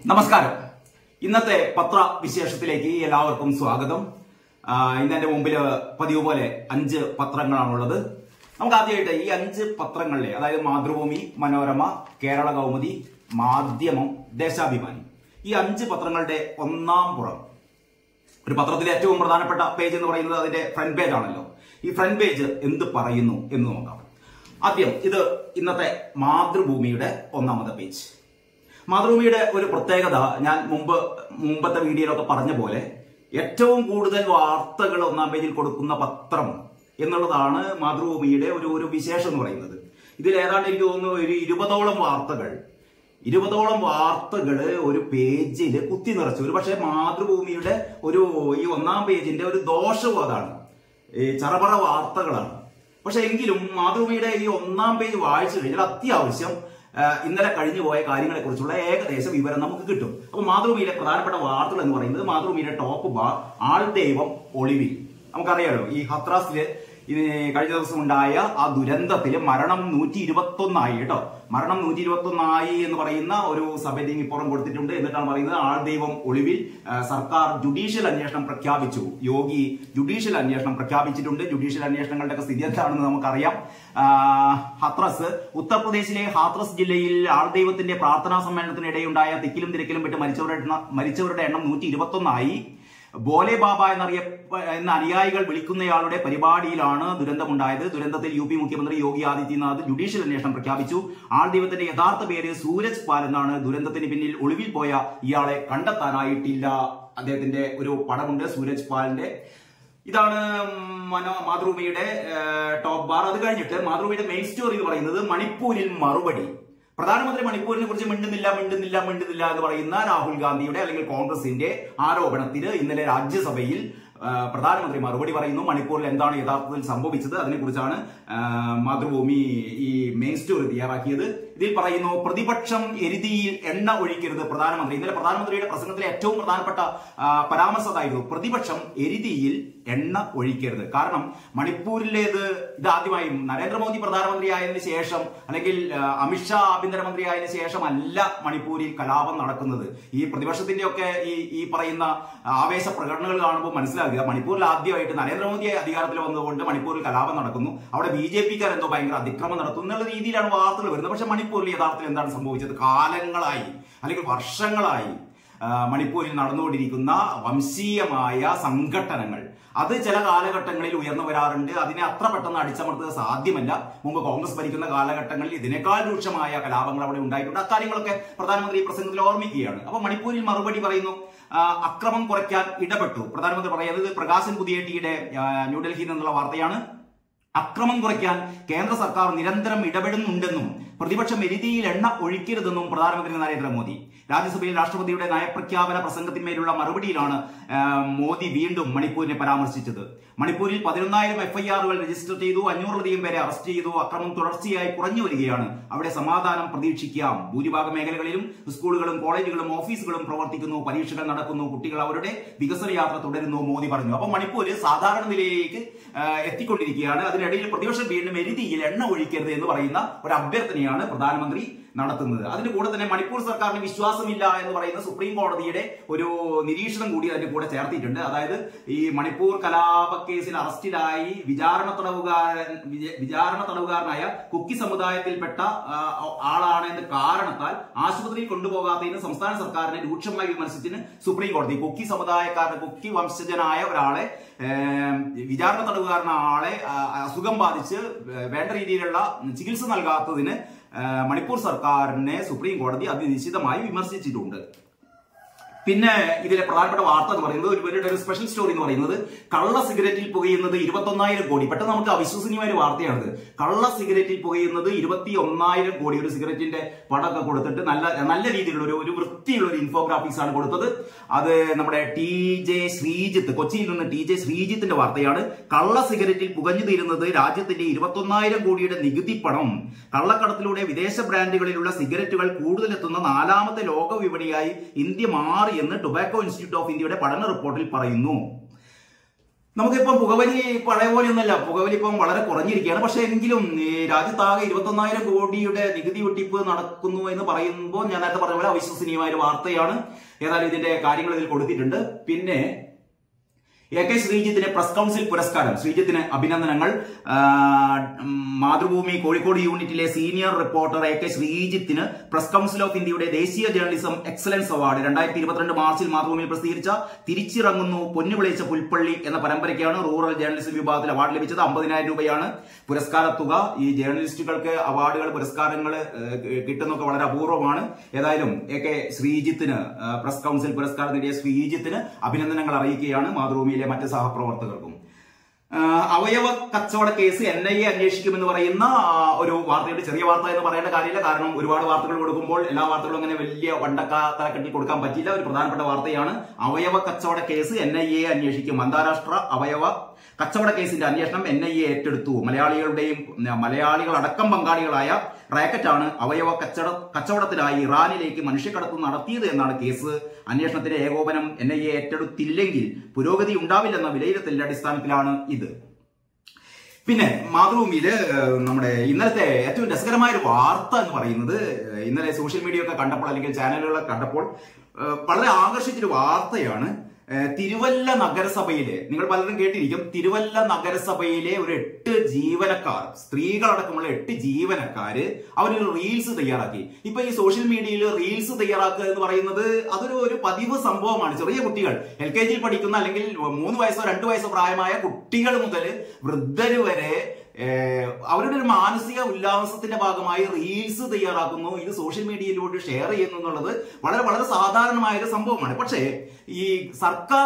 നമസ്കാരം. ഇന്നത്തെ പത്രവിശേഷത്തിലേക്ക് എല്ലാവർക്കും സ്വാഗതം. ഇന്നെന്റെ മുമ്പിൽ പതിവ് പോലെ 5 പത്രങ്ങളാണുള്ളത്. നമുക്ക് ആദ്യമായിട്ട് ഈ 5 പത്രങ്ങളിലെ, അതായത് മാതൃഭൂമി, മനോരമ, കേരള കൗമുദി, മാധ്യമം, ദേശാഭിമാനി, ഈ 5 പത്രങ്ങളുടെ ഒന്നാം പുറം. ഒരു പത്രത്തിലെ ഏറ്റവും പ്രധാനപ്പെട്ട പേജ് എന്ന് പറയുന്നത് അതിന്റെ ഫ്രണ്ട് പേജ് ആണല്ലോ. ഈ ഫ്രണ്ട് പേജ് എന്ത് പറയുന്നു എന്ന് നോക്കാം. ആദ്യം ഇത് ഇന്നത്തെ മാതൃഭൂമിയുടെ ഒന്നാമത്തെ പേജ്. മാതൃഭൂമിയുടെ ഒരു പ്രത്യേകത ഞാൻ മുമ്പത്തെ വീഡിയോയിലൊക്കെ പറഞ്ഞ പോലെ ഏറ്റവും കൂടുതൽ വാർത്തകൾ ഒന്നാം പേജിൽ കൊടുക്കുന്ന പത്രം എന്നുള്ളതാണ് മാതൃഭൂമിയുടെ ഒരു വിശേഷം എന്ന് പറയുന്നത്. ഇതിൽ ഏതാണ്ട് എനിക്ക് തോന്നുന്നു ഒരു 20ഓളം വാർത്തകൾ ഒരു പേജിൽ കുത്തി നിറച്ചു. ഒരു പക്ഷേ മാതൃഭൂമിയുടെ ഈ ഒന്നാം പേജിന്റെ ഒരു ദോഷവും അതാണ്, ഈ ചറപറ വാർത്തകളാണ്. പക്ഷെ എങ്കിലും മാതൃഭൂമിയുടെ ഈ ഒന്നാം പേജ് വായിച്ചു കഴിഞ്ഞാൽ അത്യാവശ്യം ഇന്നലെ കഴിഞ്ഞു പോയ കാര്യങ്ങളെ കുറിച്ചുള്ള ഏകദേശ വിവരം നമുക്ക് കിട്ടും. അപ്പൊ മാതൃഭൂമിയിലെ പ്രധാനപ്പെട്ട വാർത്തകൾ എന്ന് പറയുന്നത് മാതൃഭൂമിയുടെ ടോപ്പ് ബാർ ആൾദൈവം ഒളിവിൽ. നമുക്കറിയാലോ, ഈ ഹത്രാസില് കഴിഞ്ഞ ദിവസം ഉണ്ടായ ആ ദുരന്തത്തിൽ മരണം 121 കേട്ടോ. മരണം 121 എന്ന് പറയുന്ന ഒരു സബ്ഹെഡിങ് ഇപ്പുറം കൊടുത്തിട്ടുണ്ട്. എന്നിട്ടാണ് പറയുന്നത് ആൾദൈവം ഒളിവിൽ. സർക്കാർ ജുഡീഷ്യൽ അന്വേഷണം പ്രഖ്യാപിച്ചു. യോഗി ജുഡീഷ്യൽ അന്വേഷണം പ്രഖ്യാപിച്ചിട്ടുണ്ട്. ജുഡീഷ്യൽ അന്വേഷണങ്ങളുടെ സ്ഥിതി എന്താണെന്ന് നമുക്കറിയാം. ഹത്രാസ്, ഉത്തർപ്രദേശിലെ ഹാത്രസ് ജില്ലയിൽ ആൾദൈവത്തിന്റെ പ്രാർത്ഥനാ സമ്മേളനത്തിനിടെയുണ്ടായ തിക്കിലും തിരക്കിലും പെട്ട് മരിച്ചവരുടെ എണ്ണം 121. ബോലെ ബാബ എന്ന അനുയായികൾ വിളിക്കുന്നയാളുടെ പരിപാടിയിലാണ് ദുരന്തമുണ്ടായത്. ദുരന്തത്തിൽ യുപി മുഖ്യമന്ത്രി യോഗി ആദിത്യനാഥ് ജുഡീഷ്യൽ അന്വേഷണം പ്രഖ്യാപിച്ചു. ആൾദൈവത്തിന്റെ യഥാർത്ഥ പേര് സൂരജ് പാൽ എന്നാണ്. ദുരന്തത്തിന് പിന്നിൽ ഒളിവിൽ പോയ ഇയാളെ കണ്ടെത്താനായിട്ടില്ല. അദ്ദേഹത്തിന്റെ ഒരു പടമുണ്ട് സൂരജ് പാലിന്റെ. ഇതാണ് മാതൃഭൂമിയുടെ ടോപ്പ് ബാർ. അത് കഴിഞ്ഞിട്ട് മാതൃഭൂമിയുടെ മെയിൻ സ്റ്റോറി എന്ന് പറയുന്നത് മണിപ്പൂരിൽ മറുപടി. പ്രധാനമന്ത്രി മണിപ്പൂരിനെ കുറിച്ച് മിണ്ടുന്നില്ല എന്ന് പറയുന്ന രാഹുൽ ഗാന്ധിയുടെ അല്ലെങ്കിൽ കോൺഗ്രസിന്റെ ആരോപണത്തിന് ഇന്നലെ രാജ്യസഭയിൽ പ്രധാനമന്ത്രി മറുപടി പറയുന്നു. മണിപ്പൂരിൽ എന്താണ് യഥാർത്ഥത്തിൽ സംഭവിച്ചത് അതിനെക്കുറിച്ചാണ് മാതൃഭൂമി ഈ മെയിൻ സ്റ്റോറി തയ്യാറാക്കിയത്. ഇതിൽ പറയുന്നു, പ്രതിപക്ഷം എരുതിയിൽ എണ്ണ ഒഴിക്കരുത്. പ്രധാനമന്ത്രി ഇന്നലെ പ്രധാനമന്ത്രിയുടെ പ്രസംഗത്തിലെ ഏറ്റവും പ്രധാനപ്പെട്ട പരാമർശം അതായിരുന്നു, പ്രതിപക്ഷം എരുതിയിൽ എണ്ണ ഒഴിക്കരുത്. കാരണം മണിപ്പൂരിലേത് ഇതാദ്യമായും നരേന്ദ്രമോദി പ്രധാനമന്ത്രി ആയതിനു ശേഷം അല്ലെങ്കിൽ അമിത്ഷാ ആഭ്യന്തരമന്ത്രി ആയതിനു ശേഷം അല്ല മണിപ്പൂരിൽ കലാപം നടക്കുന്നത്. ഈ പ്രതിപക്ഷത്തിന്റെ ഒക്കെ ഈ പറയുന്ന ആവേശ പ്രകടനങ്ങൾ കാണുമ്പോൾ മനസ്സിലാക്കുക, മണിപ്പൂരിൽ ആദ്യമായിട്ട് നരേന്ദ്രമോദി അധികാരത്തിൽ വന്നതുകൊണ്ട് മണിപ്പൂരിൽ കലാപം നടക്കുന്നു, അവിടെ BJP-ക്കാർ എന്തോ ഭയങ്കര അതിക്രമം നടത്തുന്നു എന്നുള്ള രീതിയിലാണ് വാർത്തകൾ വരുന്നത്. പക്ഷെ മണിപ്പൂരിൽ യഥാർത്ഥത്തിൽ എന്താണ് സംഭവിച്ചത്? കാലങ്ങളായി അല്ലെങ്കിൽ വർഷങ്ങളായി മണിപ്പൂരിൽ നടന്നുകൊണ്ടിരിക്കുന്ന വംശീയമായ സംഘട്ടനങ്ങൾ അത് ചില കാലഘട്ടങ്ങളിൽ ഉയർന്നു വരാറുണ്ട്. അതിനെ അത്ര പെട്ടെന്ന് അടിച്ചമർത്തുക സാധ്യമല്ല. മുമ്പ് കോൺഗ്രസ് ഭരിക്കുന്ന കാലഘട്ടങ്ങളിൽ ഇതിനേക്കാൾ രൂക്ഷമായ കലാപങ്ങൾ അവിടെ ഉണ്ടായിട്ടുണ്ട്. അക്കാര്യങ്ങളൊക്കെ പ്രധാനമന്ത്രി പ്രസംഗത്തിൽ ഓർമ്മിക്കുകയാണ്. അപ്പൊ മണിപ്പൂരിൽ മറുപടി പറയുന്നു, അക്രമം കുറയ്ക്കാൻ ഇടപെട്ടു. പ്രധാനമന്ത്രി പറയുന്നത് പ്രകാശൻ പുതിയേട്ടിയുടെ ന്യൂഡൽഹിയിൽ നിന്നുള്ള വാർത്തയാണ്. അക്രമം കുറയ്ക്കാൻ കേന്ദ്ര സർക്കാർ നിരന്തരം ഇടപെടുന്നുണ്ടെന്നും പ്രതിപക്ഷം എരുതിയിൽ എണ്ണ ഒഴിക്കരുതെന്നും പ്രധാനമന്ത്രി നരേന്ദ്രമോദി. രാജ്യസഭയിൽ രാഷ്ട്രപതിയുടെ നയപ്രഖ്യാപന പ്രസംഗത്തിന്മേലുള്ള മറുപടിയിലാണ് മോദി വീണ്ടും മണിപ്പൂരിനെ പരാമർശിച്ചത്. മണിപ്പൂരിൽ 11,000 FIR-കൾ രജിസ്റ്റർ ചെയ്തു, 500-ലധികം പേരെ അറസ്റ്റ് ചെയ്തു. അക്രമം തുടർച്ചയായി കുറഞ്ഞു വരികയാണ്. അവിടെ സമാധാനം പ്രതീക്ഷിക്കാം. ഭൂരിഭാഗം മേഖലകളിലും സ്കൂളുകളും കോളേജുകളും ഓഫീസുകളും പ്രവർത്തിക്കുന്നു, പരീക്ഷകൾ നടക്കുന്നു, കുട്ടികൾ അവരുടെ വികസന യാത്ര തുടരുന്നു, മോദി പറഞ്ഞു. അപ്പൊ മണിപ്പൂര് സാധാരണ നിലയിലേക്ക് എത്തിക്കൊണ്ടിരിക്കുകയാണ്. അതിനിടയിൽ പ്രതിപക്ഷം വീണ്ടും എരുതിയിൽ എണ്ണ ഒഴിക്കരുത് എന്ന് പറയുന്ന ഒരു അഭ്യർത്ഥനയാണ് പ്രധാനമന്ത്രി നടത്തുന്നത്. അതിന്റെ കൂടെ തന്നെ മണിപ്പൂർ സർക്കാരിന് വിശ്വാസമില്ല എന്ന് പറയുന്ന സുപ്രീം കോടതിയുടെ ഒരു നിരീക്ഷണം കൂടി അതിന്റെ കൂടെ ചേർത്തിട്ടുണ്ട്. അതായത് ഈ മണിപ്പൂർ കലാപ കേസിൽ അറസ്റ്റിലായി വിചാരണ തടവുകാരനായ കുക്കി സമുദായത്തിൽപ്പെട്ട ആളാണ് എന്ന കാരണത്താൽ ആശുപത്രിയിൽ കൊണ്ടുപോകാത്തതിന് സംസ്ഥാന സർക്കാരിനെ രൂക്ഷമായി വിമർശിച്ചതിന് സുപ്രീം കോടതി കുക്കി വംശജനായ ഒരാളെ വിചാരണ തടവുകാരനായ ആളെ അസുഖം ബാധിച്ച് വേണ്ട രീതിയിലുള്ള ചികിത്സ നൽകാത്തതിന് മണിപ്പൂർ സർക്കാരിനെ സുപ്രീം കോടതി അതിനിശ്ചിതമായി വിമർശിച്ചിട്ടുണ്ട്. പിന്നെ ഇതിലെ പ്രധാനപ്പെട്ട വാർത്ത എന്ന് പറയുന്നത് ഒരു സ്പെഷ്യൽ സ്റ്റോറി എന്ന് പറയുന്നത് കള്ള സിഗരറ്റിൽ പുകയുന്നത് 21,000 കോടി. പെട്ടെന്ന് നമുക്ക് അവിശ്വസനീയമായ ഒരു വാർത്തയാണിത്. കള്ള സിഗരറ്റിൽ പുകയുന്നത് 21,000 കോടി. ഒരു സിഗരറ്റിന്റെ പടമൊക്കെ കൊടുത്തിട്ട് നല്ല രീതിയിലുള്ള ഒരു വൃത്തിയുള്ള ഒരു ഇൻഫോഗ്രാഫിക്സ് ആണ് കൊടുത്തത്. അത് നമ്മുടെ കൊച്ചിയിൽ നിന്ന് TJ ശ്രീജിത്തിന്റെ വാർത്തയാണ്. കള്ള സിഗരറ്റിൽ പുകഞ്ഞു തീരുന്നത് രാജ്യത്തിന്റെ 21,000 കോടിയുടെ നികുതി പണം. കള്ളക്കടത്തിലൂടെ വിദേശ ബ്രാൻഡുകളിലുള്ള സിഗരറ്റുകൾ കൂടുതലെത്തുന്ന 4ാമത്തെ ലോക വിപണിയായി ഇന്ത്യ മാറി എന്ന് ടൊബാക്കോ ഇൻസ്റ്റിറ്റ്യൂട്ട് ഓഫ് ഇന്ത്യയുടെ പഠന റിപ്പോർട്ടിൽ പറയുന്നു. നമുക്കിപ്പം പുകവലി പഴയ പോലെയൊന്നുമല്ല, പുകവലി ഇപ്പം വളരെ കുറഞ്ഞിരിക്കുകയാണ്. പക്ഷെ എങ്കിലും ഈ രാജ്യത്താകെ 21,000 കോടിയുടെ നികുതി വെട്ടിപ്പ് നടക്കുന്നു എന്ന് പറയുമ്പോൾ ഞാൻ നേരത്തെ പറഞ്ഞ പോലെ അവിശ്വസനീയമായ ഒരു വാർത്തയാണ്. ഏതായാലും ഇതിന്റെ കാര്യങ്ങൾ ഇതിൽ കൊടുത്തിട്ടുണ്ട്. പിന്നെ AK ശ്രീജിത്തിന് പ്രസ് കൗൺസിൽ പുരസ്കാരം. ശ്രീജിത്തിന് അഭിനന്ദനങ്ങൾ. മാതൃഭൂമി കോഴിക്കോട് യൂണിറ്റിലെ സീനിയർ റിപ്പോർട്ടർ AK ശ്രീജിത്തിന് പ്രസ് കൗൺസിൽ ഓഫ് ഇന്ത്യയുടെ ദേശീയ ജേർണലിസം എക്സലൻസ് അവാർഡ് 2022 മാർച്ചിൽ മാതൃഭൂമിയിൽ പ്രസിദ്ധീകരിച്ച തിരിച്ചിറങ്ങുന്നു പൊന്നു വിളയിച്ച പുൽപ്പള്ളി എന്ന പരമ്പരയ്ക്കാണ് റൂറൽ ജേർണലിസം വിഭാഗത്തിൽ അവാർഡ് ലഭിച്ചത്. 50,000 രൂപയാണ് പുരസ്കാര തുക. ഈ ജേർണലിസ്റ്റുകൾക്ക് അവാർഡുകൾ പുരസ്കാരങ്ങൾ കിട്ടുന്നതൊക്കെ വളരെ അപൂർവമാണ്. ഏതായാലും AK ശ്രീജിത്തിന് പ്രസ് കൗൺസിൽ പുരസ്കാരം നേടിയ ശ്രീജിത്തിന് അഭിനന്ദനങ്ങൾ അറിയിക്കുകയാണ് മാതൃഭൂമിയിലെ മറ്റ് സഹപ്രവർത്തകർക്കും. അവയവ കച്ചവട കേസ് NIA അന്വേഷിക്കുമെന്ന് പറയുന്ന ഒരു വാർത്തയുടെ ചെറിയ വാർത്ത എന്ന് പറയേണ്ട കാര്യമില്ല. കാരണം ഒരുപാട് വാർത്തകൾ കൊടുക്കുമ്പോൾ എല്ലാ വാർത്തകളും അങ്ങനെ വലിയ വണ്ടക്കാത്തലക്കെട്ടിൽ കൊടുക്കാൻ പറ്റില്ല. ഒരു പ്രധാനപ്പെട്ട വാർത്തയാണ്. അവയവ കച്ചവട കേസ് NIA അന്വേഷിക്കും. അന്താരാഷ്ട്ര അവയവ കച്ചവട കേസിന്റെ അന്വേഷണം NIA ഏറ്റെടുത്തു. മലയാളികളടക്കം പങ്കാളികളായ റാക്കറ്റാണ് അവയവ കച്ചവടത്തിനായി ഇറാനിലേക്ക് മനുഷ്യക്കടത്ത് നടത്തിയത് എന്നാണ് കേസ്. അന്വേഷണത്തിന്റെ ഏകോപനം NIA ഏറ്റെടുത്തില്ലെങ്കിൽ പുരോഗതി ഉണ്ടാവില്ലെന്ന വിലയിരുത്തലിന്റെ അടിസ്ഥാനത്തിലാണ് ഇത്. പിന്നെ മാതൃഭൂമിയില് നമ്മുടെ ഇന്നലത്തെ ഏറ്റവും രസകരമായ ഒരു വാർത്ത എന്ന് പറയുന്നത്, ഇന്നലെ സോഷ്യൽ മീഡിയ ഒക്കെ കണ്ടപ്പോൾ അല്ലെങ്കിൽ ചാനലുകളൊക്കെ കണ്ടപ്പോൾ വളരെ ആകർഷിച്ചൊരു വാർത്തയാണ്. തിരുവല്ല നഗരസഭയിലെ, നിങ്ങൾ പലരും കേട്ടിരിക്കും, തിരുവല്ല നഗരസഭയിലെ ഒരു 8 ജീവനക്കാർ, സ്ത്രീകളടക്കമുള്ള 8 ജീവനക്കാര് അവരൊരു റീൽസ് തയ്യാറാക്കി. ഇപ്പൊ ഈ സോഷ്യൽ മീഡിയയിൽ റീൽസ് തയ്യാറാക്കുക എന്ന് പറയുന്നത് അതൊരു പതിവ് സംഭവമാണ്. ചെറിയ കുട്ടികൾ, LKG പഠിക്കുന്ന അല്ലെങ്കിൽ 3 വയസ്സോ 2 വയസ്സോ പ്രായമായ കുട്ടികൾ മുതൽ വൃദ്ധര് വരെ അവരുടെ ഒരു മാനസിക ഉല്ലാസത്തിന്റെ ഭാഗമായി റീൽസ് തയ്യാറാക്കുന്നു. ഇത് സോഷ്യൽ മീഡിയയിലൂടെ ഷെയർ ചെയ്യുന്നു എന്നുള്ളത് വളരെ വളരെ സാധാരണമായ ഒരു സംഭവമാണ്. പക്ഷേ ഈ സർക്കാർ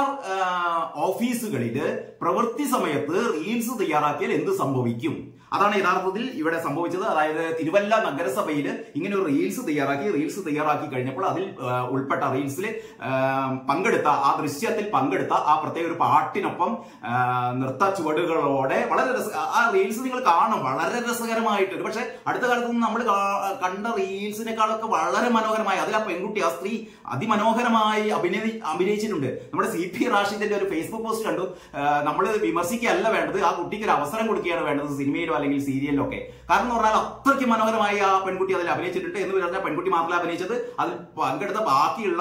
ഓഫീസുകളിൽ പ്രവൃത്തി സമയത്ത് റീൽസ് തയ്യാറാക്കിയാൽ എന്ത് സംഭവിക്കും? അതാണ് യഥാർത്ഥത്തിൽ ഇവിടെ സംഭവിച്ചത്. അതായത് തിരുവല്ല നഗരസഭയിൽ ഇങ്ങനെ ഒരു റീൽസ് തയ്യാറാക്കി കഴിഞ്ഞപ്പോൾ അതിൽ ഉൾപ്പെട്ട റീൽസിൽ പങ്കെടുത്ത, ആ ദൃശ്യത്തിൽ പങ്കെടുത്ത ആ പ്രത്യേക ഒരു പാട്ടിനൊപ്പം നൃത്ത ചുവടുകളോടെ വളരെ ആ റീൽസ് നിങ്ങൾ കാണും, വളരെ രസകരമായിട്ട്. പക്ഷെ അടുത്ത കാലത്ത് നമ്മൾ കണ്ട റീൽസിനേക്കാളൊക്കെ വളരെ മനോഹരമായി, അതിൽ ആ പെൺകുട്ടി, ആ സ്ത്രീ അതിമനോഹരമായി അഭിനയിച്ചിട്ടുണ്ട്. നമ്മുടെ CP റാഷിദിന്റെ ഒരു ഫേസ്ബുക്ക് പോസ്റ്റ് കണ്ടു. നമ്മൾ വിമർശിക്കുകയല്ല വേണ്ടത്, ആ കുട്ടിക്ക് ഒരു അവസരം കൊടുക്കുകയാണ് വേണ്ടത് സിനിമയിലോ അല്ലെങ്കിൽ സീരിയലിലോ ഒക്കെ. കാരണം എന്ന് പറഞ്ഞാൽ അത്രയ്ക്ക് മനോഹരമായി ആ പെൺകുട്ടി അതിൽ അഭിനയിച്ചിട്ടുണ്ട്. എന്ന് പറഞ്ഞാൽ പെൺകുട്ടി മാത്രമല്ല അഭിനയിച്ചത്, അതിൽ പങ്കെടുത്ത ബാക്കിയുള്ള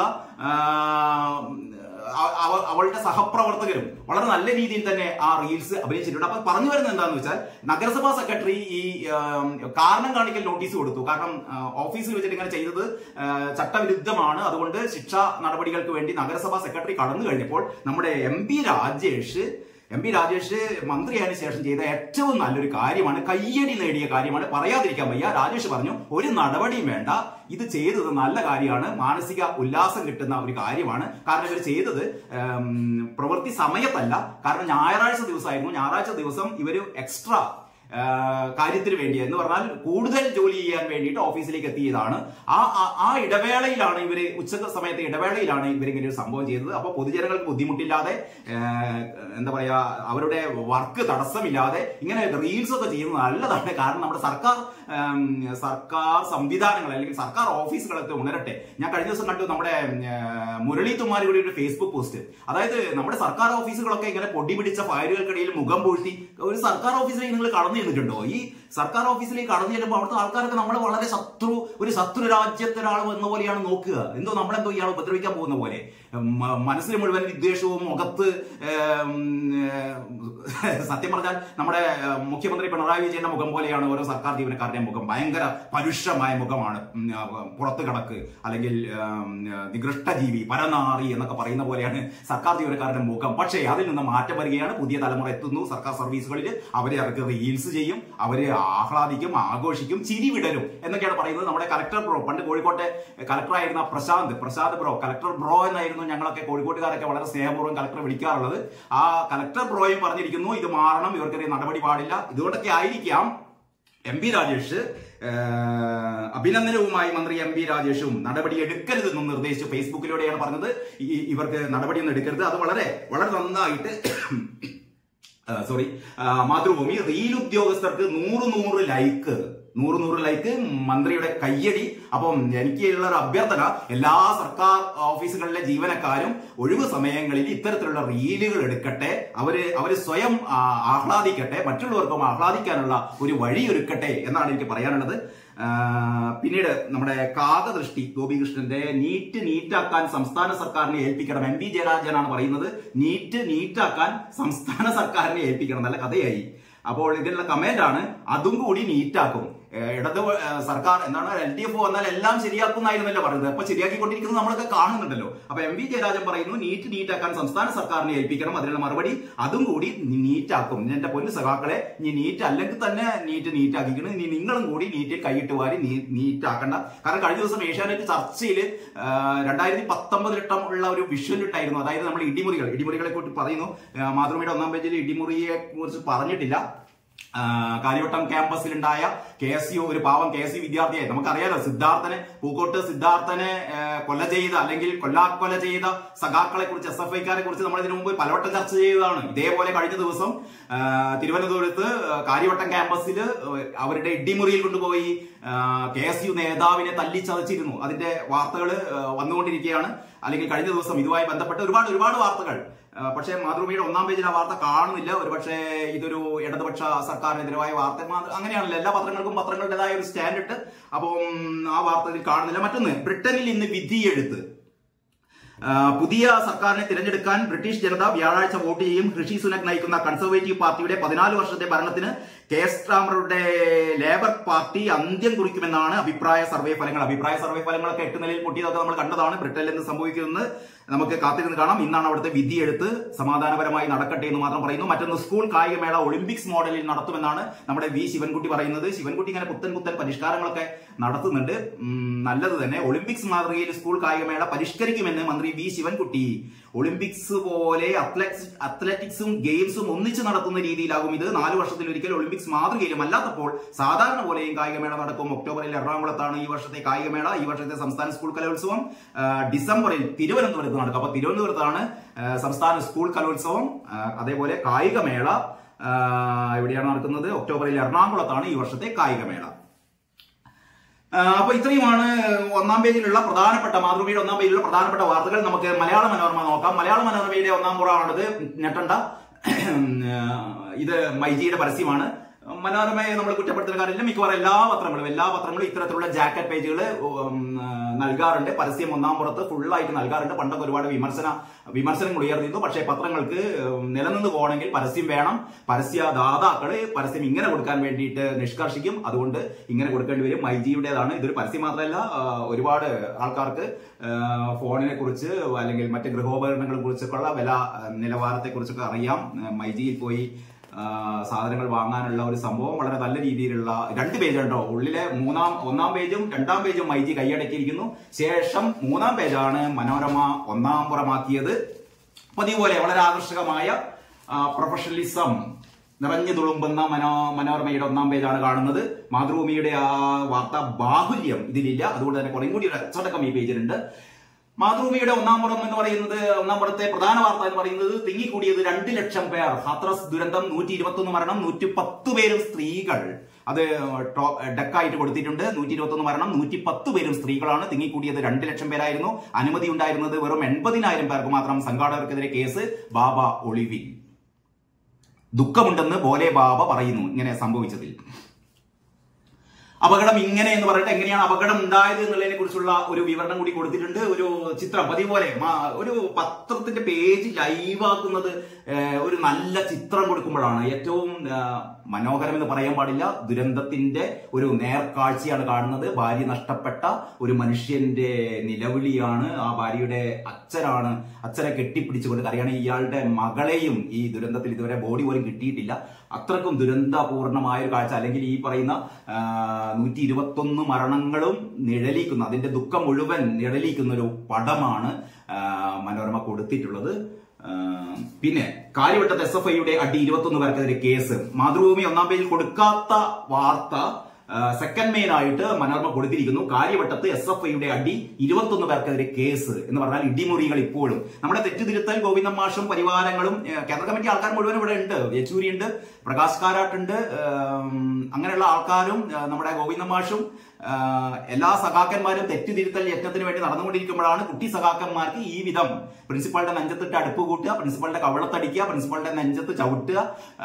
അവളുടെ സഹപ്രവർത്തകരും വളരെ നല്ല രീതിയിൽ തന്നെ ആ റീൽസ് അഭിനയിച്ചിട്ടുണ്ട്. അപ്പൊ പറഞ്ഞു വരുന്നത് എന്താണെന്ന് വെച്ചാൽ, നഗരസഭാ സെക്രട്ടറി ഈ കാരണം കാണിക്കൽ നോട്ടീസ് കൊടുത്തു. കാരണം ഓഫീസിൽ വെച്ചിട്ട് ഇങ്ങനെ ചെയ്തത് ചട്ടവിരുദ്ധമാണ്, അതുകൊണ്ട് ശിക്ഷാ നടപടികൾക്ക് വേണ്ടി നഗരസഭാ സെക്രട്ടറി കടന്നു കഴിഞ്ഞപ്പോൾ നമ്മുടെ MP രാജേഷ് മന്ത്രിയായതിനു ശേഷം ചെയ്ത ഏറ്റവും നല്ലൊരു കാര്യമാണ്, കയ്യടി നേടിയ കാര്യമാണ്, പറയാതിരിക്കാൻ വയ്യ. രാജേഷ് പറഞ്ഞു, ഒരു നടപടിയും വേണ്ട, ഇത് ചെയ്തത് നല്ല കാര്യമാണ്, മാനസിക ഉല്ലാസം കിട്ടുന്ന ഒരു കാര്യമാണ്. കാരണം ഇവർ ചെയ്തത് പ്രവൃത്തി സമയത്തല്ല, കാരണം ഞായറാഴ്ച ദിവസമായിരുന്നു. ഞായറാഴ്ച ദിവസം ഇവര് എക്സ്ട്രാ കാര്യത്തിന് വേണ്ടി എന്ന് പറഞ്ഞാൽ കൂടുതൽ ജോലി ചെയ്യാൻ വേണ്ടിയിട്ട് ഓഫീസിലേക്ക് എത്തിയതാണ്. ആ ഇടവേളയിലാണ് ഇവര്, ഉച്ചക്ക് സമയത്തെ ഇടവേളയിലാണ് ഇവരിങ്ങനെ ഒരു സംഭവം ചെയ്തത്. അപ്പൊ പൊതുജനങ്ങൾക്ക് ബുദ്ധിമുട്ടില്ലാതെ, എന്താ പറയാ, അവരുടെ വർക്ക് തടസ്സമില്ലാതെ ഇങ്ങനെ റീൽസ് ഒക്കെ ചെയ്യുന്നത് നല്ലതാണ്. കാരണം നമ്മുടെ സർക്കാർ സംവിധാനങ്ങൾ അല്ലെങ്കിൽ സർക്കാർ ഓഫീസുകളൊക്കെ ഉണരട്ടെ. ഞാൻ കഴിഞ്ഞ ദിവസം കണ്ടു നമ്മുടെ മുരളി തുമ്മാരിയുടെ ഒരു ഫേസ്ബുക്ക് പോസ്റ്റ്. അതായത് നമ്മുടെ സർക്കാർ ഓഫീസുകളൊക്കെ ഇങ്ങനെ പൊടി പിടിച്ച ഫയലുകൾക്കിടയിൽ മുഖം പൂഴ്ത്തി ഒരു സർക്കാർ ഓഫീസിലേക്ക് നിങ്ങൾ കടന്നു ചെന്നിട്ടുണ്ടോ? ഈ സർക്കാർ ഓഫീസിലേക്ക് കടന്നു ചെല്ലുമ്പോൾ അവിടുത്തെ ആൾക്കാരൊക്കെ നമ്മളെ വളരെ ശത്രു രാജ്യത്തെ ഒരാൾ വന്ന പോലെയാണ് നോക്കുക. എന്തോ നമ്മളെന്തോ ഇയാൾ ഉപദ്രവിക്കാൻ പോകുന്ന പോലെ, മനസ്സിൽ മുഴുവൻ വിദ്വേഷവും, മുഖത്ത് സത്യം പറഞ്ഞാൽ നമ്മുടെ മുഖ്യമന്ത്രി പിണറായി വിജയന്റെ മുഖം പോലെയാണ് ഓരോ സർക്കാർ ജീവനക്കാരുടെ മുഖം. ഭയങ്കര പരുഷമായ മുഖമാണ്. പുറത്ത് കിടക്ക് അല്ലെങ്കിൽ നികൃഷ്ടജീവി, പരനാറി എന്നൊക്കെ പറയുന്ന പോലെയാണ് സർക്കാർ ജീവനക്കാരുടെ മുഖം. പക്ഷേ അതിൽ നിന്ന് മാറ്റം വരികയാണ്. പുതിയ തലമുറ എത്തുന്നു സർക്കാർ സർവീസുകളിൽ. അവരെ അവർക്ക് റീൽസ് ചെയ്യും, അവര് ആഹ്ലാദിക്കും, ആഘോഷിക്കും, ചിരി വിടരും എന്നൊക്കെയാണ് പറയുന്നത്. നമ്മുടെ കലക്ടർ ബ്രോ, പണ്ട് കോഴിക്കോട്ടെ കലക്ടറായിരുന്ന പ്രശാന്ത് ബ്രോ, കലക്ടർ ബ്രോ എന്നായിരുന്നു ഞങ്ങളൊക്കെ കോഴിക്കോട്ടുകാരൊക്കെ വളരെ സ്നേഹപൂർവ്വം കലക്ടറെ വിളിക്കാറുള്ളത്. ആ കലക്ടർ ബ്രോയും പറഞ്ഞിരിക്കുന്നു, ഇത് മാറണം, ഇവർക്കെതിരെ നടപടി പാടില്ല. ഇതുകൊണ്ടൊക്കെ ആയിരിക്കാം MP രാജേഷ് അഭിനന്ദനവുമായി മന്ത്രി MP രാജേഷും നടപടി എടുക്കരുതെന്നും നിർദ്ദേശിച്ചു. ഫേസ്ബുക്കിലൂടെയാണ് പറഞ്ഞത് ഇവർക്ക് നടപടിയൊന്നും എടുക്കരുത്. അത് വളരെ വളരെ നന്നായിട്ട് മാതൃഭൂമി റീൽ ഉദ്യോഗസ്ഥർക്ക് 100 ലൈക്ക് 100 ലൈക്ക്, മന്ത്രിയുടെ കയ്യടി. അപ്പം എനിക്കുള്ള ഒരു അഭ്യർത്ഥന, എല്ലാ സർക്കാർ ഓഫീസുകളിലെ ജീവനക്കാരും ഒഴിവ് സമയങ്ങളിൽ ഇത്തരത്തിലുള്ള റീലുകൾ എടുക്കട്ടെ, അവര് സ്വയം ആഹ്ലാദിക്കട്ടെ, മറ്റുള്ളവർക്കും ആഹ്ലാദിക്കാനുള്ള ഒരു വഴി ഒരുക്കട്ടെ എന്നാണ് എനിക്ക് പറയാനുള്ളത്. പിന്നീട് നമ്മുടെ കാകദൃഷ്ടി ഗോപികൃഷ്ണന്റെ നീറ്റാക്കാൻ സംസ്ഥാന സർക്കാരിനെ ഏൽപ്പിക്കണം. MV ജയരാജനാണ് പറയുന്നത്, നീറ്റാക്കാൻ സംസ്ഥാന സർക്കാരിനെ ഏൽപ്പിക്കണം. നല്ല കഥയായി. അപ്പോൾ ഇതിനുള്ള കമന്റ് ആണ്, അതും കൂടി നീറ്റാക്കും. ഇടത് സർക്കാർ എന്താണ് LDF വന്നാൽ എല്ലാം ശരിയാക്കുന്നായിരുന്നല്ലോ പറയുന്നത്. അപ്പൊ ശരിയാക്കിക്കൊണ്ടിരിക്കുന്നത് നമ്മളൊക്കെ കാണുന്നുണ്ടല്ലോ. അപ്പൊ MV ജയരാജൻ പറയുന്നു നീറ്റാക്കാൻ സംസ്ഥാന സർക്കാരിനെ ഏൽപ്പിക്കണം. അതിനുള്ള മറുപടി, അതും കൂടി നീറ്റാക്കും. എന്റെ പൊന്നു സഖാക്കളെ, ഇനി നീറ്റ് അല്ലെങ്കിൽ തന്നെ നീറ്റാക്കിക്കണം. ഇനി നിങ്ങളും കൂടി നീറ്റിൽ കൈയിട്ട് വാരി നീറ്റാക്കണ്ട. കാരണം കഴിഞ്ഞ ദിവസം ഏഷ്യാനെറ്റ് ചർച്ചയിൽ 2019 ഉള്ള ഒരു വിഷ്വൽ ഇട്ടായിരുന്നു. അതായത് നമ്മൾ ഇടിമുറികളെ കുറിച്ച് പറയുന്നു. മാതൃഭൂമിയുടെ 1-ാം പേജിൽ ഇടിമുറിയെ കുറിച്ച് പറഞ്ഞിട്ടില്ല. കാര്യവട്ടം ക്യാമ്പസിലുണ്ടായ KSU, ഒരു പാവം KSU വിദ്യാർത്ഥിയായി, നമുക്കറിയാലോ, പൂക്കോട്ട് സിദ്ധാർത്ഥനെ കൊല ചെയ്ത സഖാക്കളെ കുറിച്ച്, SFIക്കാരെ കുറിച്ച് നമ്മൾ ഇതിനു മുമ്പ് പലവട്ടം ചർച്ച ചെയ്തതാണ്. ഇതേപോലെ കഴിഞ്ഞ ദിവസം തിരുവനന്തപുരത്ത് കാര്യവട്ടം ക്യാമ്പസിൽ അവരുടെ ഇടിമുറിയിൽ കൊണ്ടുപോയി KSU നേതാവിനെ തല്ലിച്ചതച്ചിരുന്നു. അതിന്റെ വാർത്തകൾ വന്നുകൊണ്ടിരിക്കുകയാണ്. അല്ലെങ്കിൽ കഴിഞ്ഞ ദിവസം ഇതുമായി ബന്ധപ്പെട്ട് ഒരുപാട് വാർത്തകൾ. പക്ഷേ മാതൃഭൂമിയുടെ 1-ാം പേജിൽ ആ വാർത്ത കാണുന്നില്ല. ഒരുപക്ഷെ ഇതൊരു ഇടതുപക്ഷ സർക്കാരിനെതിരായ വാർത്ത, അങ്ങനെയാണല്ലോ എല്ലാ പത്രങ്ങൾക്കും പത്രങ്ങളുടേതായ ഒരു സ്റ്റാൻഡ് ഇട്ട്. അപ്പം ആ വാർത്തയിൽ കാണുന്നില്ല. മറ്റൊന്ന്, ബ്രിട്ടനിൽ ഇന്ന് വിധിയെഴുത്ത്. പുതിയ സർക്കാരിനെ തിരഞ്ഞെടുക്കാൻ ബ്രിട്ടീഷ് ജനത വ്യാഴാഴ്ച വോട്ട് ചെയ്യും. ഋഷി സുനക് നയിക്കുന്ന കൺസർവേറ്റീവ് പാർട്ടിയുടെ 14 വർഷത്തെ ഭരണത്തിന് സ്റ്റാമറുടെ ലേബർ പാർട്ടി അന്ത്യം കുറിക്കുമെന്നാണ് അഭിപ്രായ സർവേ ഫലങ്ങളൊക്കെ 8 നിലയിൽ പൊട്ടിയതൊക്കെ നമ്മൾ കണ്ടതാണ്. ബ്രിട്ടനിൽ നിന്ന് സംഭവിക്കുന്നത് നമുക്ക് കാത്തിരുന്ന് കാണാം. ഇന്നാണ് അവിടുത്തെ വിധിയെടുത്ത്, സമാധാനപരമായി നടക്കട്ടെ എന്ന് മാത്രം പറയുന്നു. മറ്റൊന്ന്, സ്കൂൾ കായികമേള ഒളിമ്പിക്സ് മോഡലിൽ നടത്തുമെന്നാണ് നമ്മുടെ V ശിവൻകുട്ടി പറയുന്നത്. ശിവൻകുട്ടി ഇങ്ങനെ പുത്തൻ പരിഷ്കാരങ്ങളൊക്കെ നടത്തുന്നുണ്ട്. നല്ലത് തന്നെ. ഒളിമ്പിക്സ് മാതൃകയിൽ സ്കൂൾ കായികമേള പരിഷ്കരിക്കുമെന്ന് മന്ത്രി V ശിവൻകുട്ടി. ഒളിമ്പിക്സ് പോലെ അത്ലറ്റിക്സും ഗെയിംസും ഒന്നിച്ച് നടത്തുന്ന രീതിയിലാകും ഇത്. 4 വർഷത്തിലൊരിക്കൽ ഒളിമ്പിക്സ് മാതൃകയിലും അല്ലാത്തപ്പോൾ സാധാരണ പോലെയും കായികമേള നടക്കും. ഒക്ടോബറിൽ എറണാകുളത്താണ് ഈ വർഷത്തെ കായികമേള. ഈ വർഷത്തെ സംസ്ഥാന സ്കൂൾ കലോത്സവം ഡിസംബറിൽ തിരുവനന്തപുരത്ത് നടക്കും. അപ്പൊ തിരുവനന്തപുരത്താണ് സംസ്ഥാന സ്കൂൾ കലോത്സവം. അതേപോലെ കായികമേള എവിടെയാണ് നടക്കുന്നത്? ഒക്ടോബറിൽ എറണാകുളത്താണ് ഈ വർഷത്തെ കായികമേള. അപ്പൊ ഇത്രയുമാണ് 1-ാം പേജിലുള്ള മാതൃഭൂമിയുടെ 1-ാം പേജിലുള്ള പ്രധാനപ്പെട്ട വാർത്തകൾ. നമുക്ക് മലയാള മനോരമ നോക്കാം. മലയാള മനോരമയുടെ 1-ാം പുറമാണിത്. ഞെട്ടണ്ട, ഇത് മൈജിയുടെ പരസ്യമാണ്. മനോരമയെ നമ്മൾ കുറ്റപ്പെടുത്തുന്ന കാര്യമില്ല. മിക്കവാറും എല്ലാ പത്രങ്ങളും ഇത്തരത്തിലുള്ള ജാക്കറ്റ് പേജുകൾ നൽകാറുണ്ട്. പരസ്യം 1-ാം പുറത്ത് ഫുള്ളായിട്ട് നൽകാറുണ്ട്. പണ്ടൊക്കെ ഒരുപാട് വിമർശനങ്ങൾ ഉയർന്നിരുന്നു. പക്ഷേ പത്രങ്ങൾക്ക് നിലനിന്ന് പോകണമെങ്കിൽ പരസ്യം വേണം. പരസ്യദാതാക്കള് പരസ്യം ഇങ്ങനെ കൊടുക്കാൻ വേണ്ടിയിട്ട് നിഷ്കർഷിക്കും. അതുകൊണ്ട് ഇങ്ങനെ കൊടുക്കേണ്ടി വരും. മൈജിയുടേതാണ്. ഇതൊരു പരസ്യം മാത്രമല്ല, ഒരുപാട് ആൾക്കാർക്ക് ഫോണിനെ കുറിച്ച് അല്ലെങ്കിൽ മറ്റ് ഗൃഹോപകരണങ്ങളെ കുറിച്ചൊക്കെയുള്ള വില നിലവാരത്തെ കുറിച്ചൊക്കെ അറിയാം. മൈജിയിൽ പോയി സാധനങ്ങൾ വാങ്ങാനുള്ള ഒരു സംഭവം വളരെ നല്ല രീതിയിലുള്ള 2 പേജുണ്ടോ. ഉള്ളിലെ 1-ാം പേജും 2-ാം പേജും മൈജി കൈയടക്കിയിരിക്കുന്നു. ശേഷം 3-ാം പേജാണ് മനോരമ 1-ാം പുറമാക്കിയത്. പതിപോലെ വളരെ ആകർഷകമായ പ്രൊഫഷണലിസം നിറഞ്ഞു തുളുമ്പുന്ന മനോരമയുടെ 1-ാം പേജാണ് കാണുന്നത്. മാതൃഭൂമിയുടെ ആ വാർത്താ ബാഹുല്യം ഇതിലില്ല. അതുകൊണ്ട് തന്നെ കുറേ കൂടി ഒരു അച്ചടക്കം ഈ പേജിലുണ്ട്. മാതൃഭൂമിയുടെ 1-ാം പുറം എന്ന് പറയുന്നത്, 1-ാം പുറത്തെ പ്രധാന വാർത്ത എന്ന് പറയുന്നത്, തിങ്ങിക്കൂടിയത് 2 ലക്ഷം പേർ. ഹാത്രസ് ദുരന്തം 121 മരണം, 110 പേരും സ്ത്രീകൾ. അത് ഡെക്കായിട്ട് കൊടുത്തിട്ടുണ്ട്. 121 മരണം, 110 പേരും സ്ത്രീകളാണ്. തിങ്ങിക്കൂടിയത് 2 ലക്ഷം പേരായിരുന്നു. അനുമതി ഉണ്ടായിരുന്നത് വെറും 80,000 പേർക്ക് മാത്രം. സംഘാടകർക്കെതിരെ കേസ്. ബാബ ഒളിവിൽ. ദുഃഖമുണ്ടെന്ന് ബോലെ ബാബ പറയുന്നു ഇങ്ങനെ സംഭവിച്ചതിൽ. അപകടം ഇങ്ങനെ എന്ന് പറഞ്ഞിട്ട് എങ്ങനെയാണ് അപകടം ഉണ്ടായത് എന്നുള്ളതിനെ കുറിച്ചുള്ള ഒരു വിവരണം കൂടി കൊടുത്തിട്ടുണ്ട്. ഒരു ചിത്രം പതിപോലെ ഒരു പത്രത്തിന്റെ പേജ് ലൈവാക്കുന്നത് ഒരു നല്ല ചിത്രം കൊടുക്കുമ്പോഴാണ് ഏറ്റവും മനോഹരം എന്ന് പറയാൻ പാടില്ല. ദുരന്തത്തിന്റെ ഒരു നേർക്കാഴ്ചയാണ് കാണുന്നത്. ഭാര്യ നഷ്ടപ്പെട്ട ഒരു മനുഷ്യന്റെ നിലവിളിയാണ്. ആ ഭാര്യയുടെ അച്ഛനെ കെട്ടിപ്പിടിച്ചുകൊണ്ട് കരയാണ്. ഇയാളുടെ മകളെയും ഈ ദുരന്തത്തിൽ ഇതുവരെ ബോഡി പോലും കിട്ടിയിട്ടില്ല. അത്രക്കും ദുരന്തപൂർണമായ ഒരു കാഴ്ച. അല്ലെങ്കിൽ ഈ പറയുന്ന 121 മരണങ്ങളും നിഴലിക്കുന്ന, അതിന്റെ ദുഃഖം മുഴുവൻ നിഴലിക്കുന്ന ഒരു പടമാണ് മനോരമ കൊടുത്തിട്ടുള്ളത്. പിന്നെ കാര്യവട്ടത്ത് SFIയുടെ അടി 21 പേർക്കെതിരെ കേസ്. മാതൃഭൂമി 1-ാം പേജിൽ കൊടുക്കാത്ത വാർത്ത സെക്കൻഡ് മെയിൻ ആയിട്ട് മനോരമ കൊടുത്തിരിക്കുന്നു. കാര്യവട്ടത്ത് SFIയുടെ അടി 21 പേർക്കെതിരെ കേസ് എന്ന് പറഞ്ഞാൽ ഇടിമുറികൾ ഇപ്പോഴും. നമ്മുടെ തെറ്റുതിരുത്തൽ ഗോവിന്ദൻ മാഷും പരിവാരങ്ങളും കേന്ദ്ര കമ്മിറ്റി ആൾക്കാർ മുഴുവൻ ഇവിടെ ഉണ്ട്. യെച്ചൂരി ഉണ്ട്, പ്രകാശ് കാരാട്ടുണ്ട്, അങ്ങനെയുള്ള ആൾക്കാരും നമ്മുടെ ഗോവിന്ദൻ മാഷും എല്ലാ സഖാക്കന്മാരും തെറ്റുതിരുത്തൽ യജ്ഞത്തിന് വേണ്ടി നടന്നുകൊണ്ടിരിക്കുമ്പോഴാണ് കുട്ടി സഖാക്കന്മാർക്ക് ഈ വിധം പ്രിൻസിപ്പളുടെ നെഞ്ചത്തിട്ട് അടുപ്പ് കൂട്ടുക, പ്രിൻസിപ്പളുടെ കവളത്തടിക്കുക, പ്രിൻസിപ്പളുടെ നെഞ്ചത്ത് ചവിട്ടുക,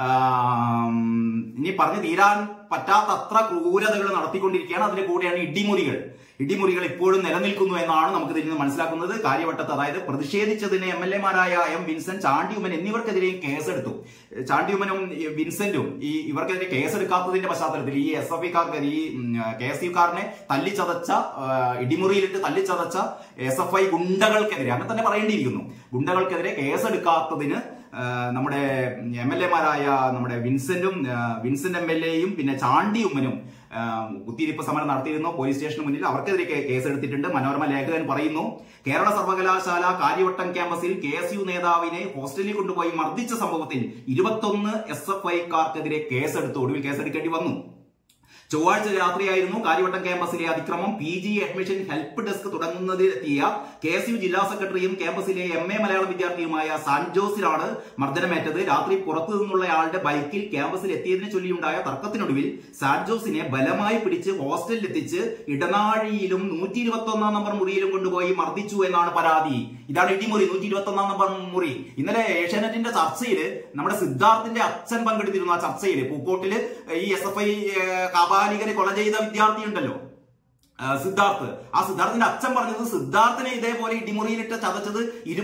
ഇനി പറഞ്ഞു തീരാൻ പറ്റാത്തത്ര ക്രൂരതകൾ നടത്തിക്കൊണ്ടിരിക്കുകയാണ്. അതിന്റെ കൂടെയാണ് ഇടിമുറികൾ ഇപ്പോഴും നിലനിൽക്കുന്നു എന്നാണ് നമുക്ക് ഇതിൽ നിന്ന് മനസ്സിലാക്കുന്നത്. കാര്യവട്ടത്ത് അതായത് പ്രതിഷേധിച്ചതിന് MLA മാരായ M. വിൻസെന്റ്, ചാണ്ടി ഉമ്മൻ എന്നിവർക്കെതിരെയും കേസെടുത്തു. ചാണ്ടി ഉമ്മനും വിൻസെന്റും ഇവർക്കെതിരെ കേസെടുക്കാത്തതിന്റെ പശ്ചാത്തലത്തിൽ ഈ SFIക്കാർക്ക് ഈ KSUക്കാരനെ തല്ലിച്ചതച്ച ഇടിമുറിയിലിട്ട് തല്ലിച്ചതച്ച SFI ഗുണ്ടകൾക്കെതിരെ അങ്ങനെ തന്നെ പറയേണ്ടിയിരിക്കുന്നു. ഗുണ്ടകൾക്കെതിരെ കേസെടുക്കാത്തതിന് നമ്മുടെ MLA മാരായ നമ്മുടെ വിൻസെന്റ് MLAയും പിന്നെ ചാണ്ടി ഉമ്മനും കുത്തിയിരിപ്പ് സമരം നടത്തിയിരുന്നു പോലീസ് സ്റ്റേഷന് മുന്നിൽ. അവർക്കെതിരെ കേസെടുത്തിട്ടുണ്ട്. മനോരമ ലേഖകൻ പറയുന്നു, കേരള സർവകലാശാല കാര്യവട്ടം ക്യാമ്പസിൽ KSU നേതാവിനെ ഹോസ്റ്റലിൽ കൊണ്ടുപോയി മർദ്ദിച്ച സംഭവത്തിൽ 21 SFIക്കാർക്കെതിരെ കേസെടുത്തു. ഒടുവിൽ കേസെടുക്കേണ്ടി വന്നു. ചൊവ്വാഴ്ച രാത്രിയായിരുന്നു കാര്യവട്ടം ക്യാമ്പസിലെ അതിക്രമം. PG അഡ്മിഷൻ ഹെൽപ്പ് ഡെസ്ക് തുടങ്ങുന്നതിലെത്തിയ KSU ജില്ലാ സെക്രട്ടറിയും ക്യാമ്പസിലെ MA മലയാളം വിദ്യാർത്ഥിയുമായ സാൻജോസിലാണ് മർദ്ദനമേറ്റത്. രാത്രി പുറത്തു നിന്നുള്ളയാളുടെ ബൈക്കിൽ ക്യാമ്പസിൽ എത്തിയതിനെ ചൊല്ലിയുണ്ടായ തർക്കത്തിനൊടുവിൽ സാൻജോസിനെ ബലമായി പിടിച്ച് ഹോസ്റ്റലിൽ എത്തിച്ച് ഇടനാഴിയിലും 121 നമ്പർ മുറിയിലും കൊണ്ടുപോയി മർദ്ദിച്ചു എന്നാണ് പരാതി. ഇതാണ് ഇടിമുറി, 121 നമ്പർ മുറി. ഇന്നലെ ഏഷ്യാനെറ്റിന്റെ ചർച്ചയിൽ നമ്മുടെ സിദ്ധാർത്ഥിന്റെ അച്ഛൻ പങ്കെടുത്തിരുന്നു. ആ ചർച്ചയിൽ പൂക്കോട്ടില് ഈ SFI കാപാലികരെ കൊല ചെയ്ത വിദ്യാർത്ഥി ഉണ്ടല്ലോ സിദ്ധാർത്ഥ്, ആ സിദ്ധാർത്ഥിന്റെ അച്ഛൻ പറഞ്ഞത് സിദ്ധാർത്ഥിനെ ഇതേപോലെ ഇടിമുറിയിലിട്ട് ചതച്ചത്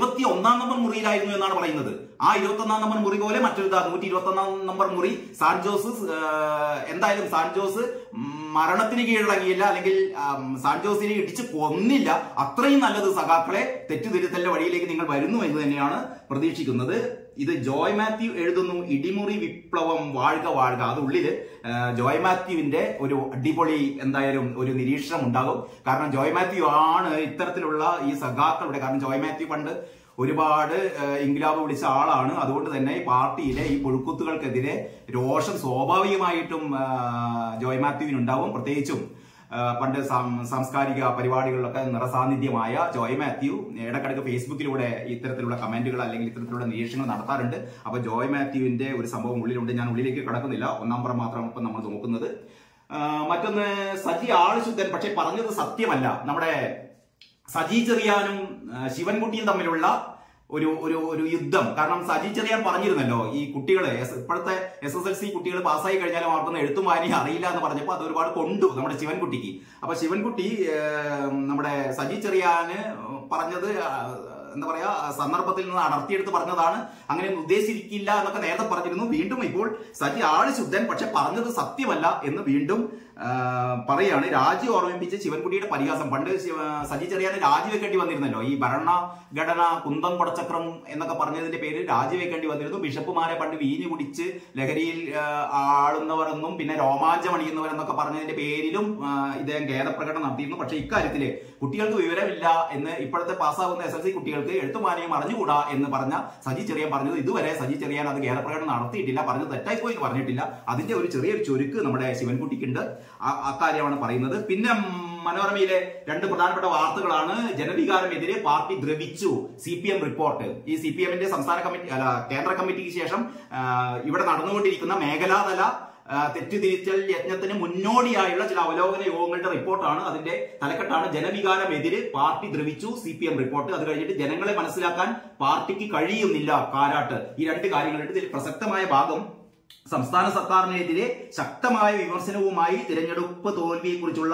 21 നമ്പർ മുറിയിലായിരുന്നു എന്നാണ് പറയുന്നത്. ആ 21 നമ്പർ മുറി പോലെ മറ്റൊരു 121 നമ്പർ മുറി സാൻജോസ് എന്തായാലും സാൻജോസ് മരണത്തിന് കീഴടങ്ങിയില്ല, അല്ലെങ്കിൽ സാൻജോസിനെ ഇടിച്ച് കൊന്നില്ല. അത്രയും നല്ലത് സഖാക്കളെ, തെറ്റുതിരുത്തലിന്റെ വഴിയിലേക്ക് നിങ്ങൾ വരുന്നു എന്ന് തന്നെയാണ് പ്രതീക്ഷിക്കുന്നത്. ഇത് ജോയ് മാത്യു എഴുതുന്നു, ഇടിമുറി വിപ്ലവം വാഴ്ക വാഴ്ക. അതുള്ളില് ജോയ് മാത്യുവിന്റെ ഒരു അടിപൊളി എന്തായാലും ഒരു നിരീക്ഷണം ഉണ്ടാകും. കാരണം ജോയ് മാത്യു ആണ് ഇത്തരത്തിലുള്ള ഈ സഖാക്കളുടെ, കാരണം ജോയ് മാത്യു പണ്ട് ഒരുപാട് ഇൻക്ലാബ് വിളിച്ച ആളാണ്. അതുകൊണ്ട് തന്നെ ഈ പാർട്ടിയിലെ ഈ പുഴുക്കുത്തുകൾക്കെതിരെ രോഷം സ്വാഭാവികമായിട്ടും ജോയ് മാത്യുവിനുണ്ടാവും. പ്രത്യേകിച്ചും പണ്ട് സാംസ്കാരിക പരിപാടികളിലൊക്കെ നിറസാന്നിധ്യമായ ജോയ് മാത്യു ഇടക്കിടക്ക് ഫേസ്ബുക്കിലൂടെ ഇത്തരത്തിലുള്ള കമന്റുകൾ അല്ലെങ്കിൽ ഇത്തരത്തിലുള്ള നിരീക്ഷണങ്ങൾ നടത്താറുണ്ട്. അപ്പൊ ജോയ് മാത്യുവിന്റെ ഒരു സംഭവം ഉള്ളിലുണ്ട്. ഞാൻ ഉള്ളിലേക്ക് കടക്കുന്നില്ല, ഒന്നാം പുറം മാത്രമാണ് ഇപ്പൊ നമ്മൾ നോക്കുന്നത്. മറ്റൊന്ന്, സജി ആളുശുദ്ധൻ, പക്ഷെ പറഞ്ഞത് സത്യമല്ല. നമ്മുടെ സജി ചെറിയാനും ശിവൻകുട്ടിയും തമ്മിലുള്ള ഒരു ഒരു ഒരു യുദ്ധം. കാരണം സജി ചെറിയാൻ പറഞ്ഞിരുന്നല്ലോ, ഈ കുട്ടികളെ ഇപ്പോഴത്തെ SSLC കുട്ടികൾ പാസ്സായി കഴിഞ്ഞാലും അവർക്കൊന്നും എഴുത്തും വായനയും അറിയില്ല എന്ന് പറഞ്ഞപ്പോൾ അത് ഒരുപാട് കൊണ്ടു നമ്മുടെ ശിവൻകുട്ടിക്ക്. അപ്പൊ ശിവൻകുട്ടി നമ്മുടെ സജി ചെറിയാന് പറഞ്ഞത് എന്താ പറയാ, സന്ദർഭത്തിൽ നിന്ന് അടർത്തിയെടുത്ത് പറഞ്ഞതാണ്, അങ്ങനെ ഉദ്ദേശിച്ചിരിക്കില്ല എന്നൊക്കെ നേരത്തെ പറഞ്ഞിരുന്നു. വീണ്ടും ഇപ്പോൾ സജി ആള് ശുദ്ധൻ, പക്ഷെ പറഞ്ഞത് സത്യമല്ല എന്ന് വീണ്ടും പറയാണ്. രാജി ഓർമ്മിപ്പിച്ച് ശിവൻകുട്ടിയുടെ പരിഹാസം. പണ്ട് സജി ചെറിയാന് രാജിവെക്കേണ്ടി വന്നിരുന്നല്ലോ, ഈ ഭരണഘടന കുന്തം കൊടച്ചക്രം എന്നൊക്കെ പറഞ്ഞതിന്റെ പേരിൽ രാജിവെക്കേണ്ടി വന്നിരുന്നു. ബിഷപ്പുമാരെ പണ്ട് വീഞ്ഞു കുടിച്ച് ലഹരിയിൽ ആളുന്നവരെന്നും പിന്നെ രോമാഞ്ചമണിയുന്നവരെന്നൊക്കെ പറഞ്ഞതിന്റെ പേരിലും ഇദ്ദേഹം ഖേദപ്രകടനം നടത്തിയിരുന്നു. പക്ഷെ ഇക്കാര്യത്തില് കുട്ടികൾക്ക് വിവരമില്ല എന്ന്, ഇപ്പോഴത്തെ പാസ്സാകുന്ന SSLC കുട്ടികൾക്ക് എഴുത്തുമാനെയും അറിഞ്ഞുകൂടാ എന്ന് പറഞ്ഞ സജി ചെറിയാൻ പറഞ്ഞത് ഇതുവരെ സജി ചെറിയാൻ അത് ഖേദപ്രകടനം നടത്തിയിട്ടില്ല, പറഞ്ഞത് തെറ്റായിപ്പോയി എന്ന് പറഞ്ഞിട്ടില്ല. അതിന്റെ ഒരു ചെറിയൊരു ചുരുക്ക് നമ്മുടെ ശിവൻകുട്ടിക്കുണ്ട്. അക്കാര്യമാണ് പറയുന്നത്. പിന്നെ മനോരമയിലെ രണ്ട് പ്രധാനപ്പെട്ട വാർത്തകളാണ്. ജനവികാരമെതിരെ പാർട്ടി ദ്രവിച്ചു, CPM റിപ്പോർട്ട്. ഈ CPMന്റെ സംസ്ഥാന കമ്മിറ്റി കേന്ദ്ര കമ്മിറ്റിക്ക് ശേഷം ഇവിടെ നടന്നുകൊണ്ടിരിക്കുന്ന മേഖലാതല തെറ്റുതിരുത്തൽ യജ്ഞത്തിന് മുന്നോടിയായുള്ള ചില അവലോകന യോഗങ്ങളുടെ റിപ്പോർട്ടാണ്. അതിന്റെ തലക്കെട്ടാണ് ജനവികാരമെതിരെ പാർട്ടി ദ്രവിച്ചു, CPM റിപ്പോർട്ട്. അത് കഴിഞ്ഞിട്ട് ജനങ്ങളെ മനസ്സിലാക്കാൻ പാർട്ടിക്ക് കഴിയുന്നില്ല, കാരാട്ട്. ഈ രണ്ട് കാര്യങ്ങളുണ്ട്. ഇതിൽ പ്രസക്തമായ ഭാഗം സംസ്ഥാന സർക്കാരിനെതിരെ ശക്തമായ വിമർശനവുമായി തിരഞ്ഞെടുപ്പ് തോൽവിയെക്കുറിച്ചുള്ള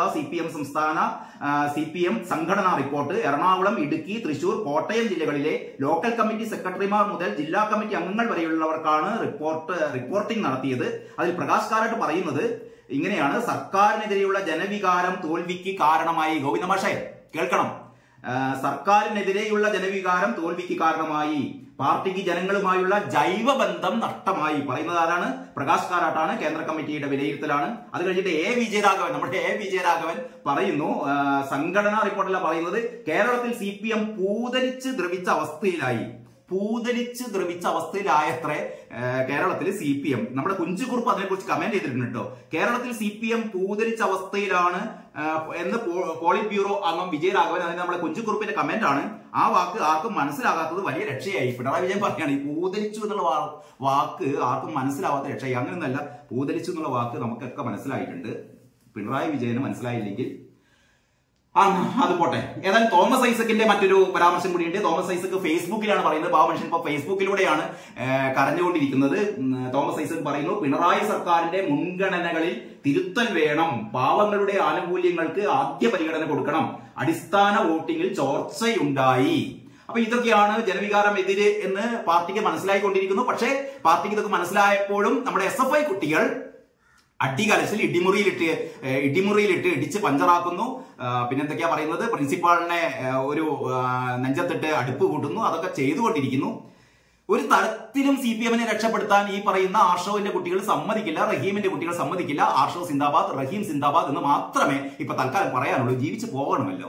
CPM സംഘടനാ റിപ്പോർട്ട്. എറണാകുളം, ഇടുക്കി, തൃശൂർ, കോട്ടയം ജില്ലകളിലെ ലോക്കൽ കമ്മിറ്റി സെക്രട്ടറിമാർ മുതൽ ജില്ലാ കമ്മിറ്റി അംഗങ്ങൾ വരെയുള്ളവർക്കാണ് റിപ്പോർട്ടിംഗ് നടത്തിയത്. അതിൽ പ്രകാശ് കാരാട്ട് പറയുന്നത് ഇങ്ങനെയാണ്: സർക്കാരിനെതിരെയുള്ള ജനവികാരം തോൽവിക്ക് കാരണമായി. ഗോവിന്ദ മാഷേ കേൾക്കണം. സർക്കാരിനെതിരെയുള്ള ജനവികാരം തോൽവിക്ക് കാരണമായി. പാർട്ടിക്ക് ജനങ്ങളുമായുള്ള ജൈവബന്ധം നഷ്ടമായി. പറയുന്നത് ആരാണ്? പ്രകാശ് കാരാട്ടാണ്. കേന്ദ്ര കമ്മിറ്റിയുടെ വിലയിരുത്തലാണ്. അത് കഴിഞ്ഞിട്ട് നമ്മുടെ എ വിജയരാഘവൻ പറയുന്നു, സംഘടനാ റിപ്പോർട്ടിലാണ് പറയുന്നത്, കേരളത്തിൽ CPM പൂതരിച്ച് ദ്രവിച്ച അവസ്ഥയിലായി. പൂതലിച്ച് ദ്രവിച്ച അവസ്ഥയിലായത്രേ കേരളത്തിൽ CPM. നമ്മുടെ കുഞ്ചുകുറുപ്പ് അതിനെക്കുറിച്ച് കമന്റ് ചെയ്തിട്ടുണ്ട് കേട്ടോ. കേരളത്തിൽ CPM പൂതലിച്ച അവസ്ഥയിലാണ് എന്ന് പോളിറ്റ് ബ്യൂറോ അംഗം വിജയരാഘവൻ, അതിന് നമ്മുടെ കുഞ്ചുകുറുപ്പിന്റെ കമന്റ് ആണ്. ആ വാക്ക് ആർക്കും മനസ്സിലാകാത്തത് വലിയ രക്ഷയായി. പിണറായി വിജയൻ പറയുകയാണ് ഈ പൂതലിച്ചു എന്നുള്ള വാക്ക് ആർക്കും മനസ്സിലാവാത്ത രക്ഷയായി. അങ്ങനെയൊന്നല്ല, പൂതലിച്ചു എന്നുള്ള വാക്ക് നമുക്കൊക്കെ മനസ്സിലായിട്ടുണ്ട്. പിണറായി വിജയന് മനസ്സിലായില്ലെങ്കിൽ അത് പോട്ടെ. ഏതായാലും തോമസ് ഐസക്കിന്റെ മറ്റൊരു പരാമർശം കൂടിയുണ്ട്. തോമസ് ഐസക്ക് ഫേസ്ബുക്കിലാണ് പറയുന്നത്. പാവ മനുഷ്യൻ ഇപ്പൊ ഫേസ്ബുക്കിലൂടെയാണ് കരഞ്ഞുകൊണ്ടിരിക്കുന്നത്. തോമസ് ഐസക് പറയുന്നു, പിണറായി സർക്കാരിന്റെ മുൻഗണനകളിൽ തിരുത്തൽ വേണം, പാവങ്ങളുടെ ആനുകൂല്യങ്ങൾക്ക് ആദ്യ പരിഗണന കൊടുക്കണം, അടിസ്ഥാന വോട്ടിംഗിൽ ചോർച്ചയുണ്ടായി. അപ്പൊ ഇതൊക്കെയാണ് ജനവികാരമെതിരെ എന്ന് പാർട്ടിക്ക് മനസ്സിലായിക്കൊണ്ടിരിക്കുന്നു. പക്ഷേ പാർട്ടിക്ക് ഇതൊക്കെ മനസ്സിലായപ്പോഴും നമ്മുടെ SFI കുട്ടികൾ അടികലശൽ ഇടിമുറിയിലിട്ട് ഇടിച്ച് പഞ്ചറാക്കുന്നു. പിന്നെന്തൊക്കെയാ പറയുന്നത്, പ്രിൻസിപ്പാളിനെ ഒരു നെഞ്ചത്തിട്ട് അടുപ്പ് കൂട്ടുന്നു. അതൊക്കെ ചെയ്തുകൊണ്ടിരിക്കുന്നു. ഒരു തരത്തിലും CPM-നെ രക്ഷപ്പെടുത്താൻ ഈ പറയുന്ന ആർഷോവിന്റെ കുട്ടികൾ സമ്മതിക്കില്ല, റഹീമിന്റെ കുട്ടികൾ സമ്മതിക്കില്ല. ആർഷോ സിന്ദാബാദ്, റഹീം സിന്ദാബാദ് എന്ന് മാത്രമേ ഇപ്പൊ തൽക്കാലം പറയാനുള്ളൂ. ജീവിച്ചു പോകണമല്ലോ.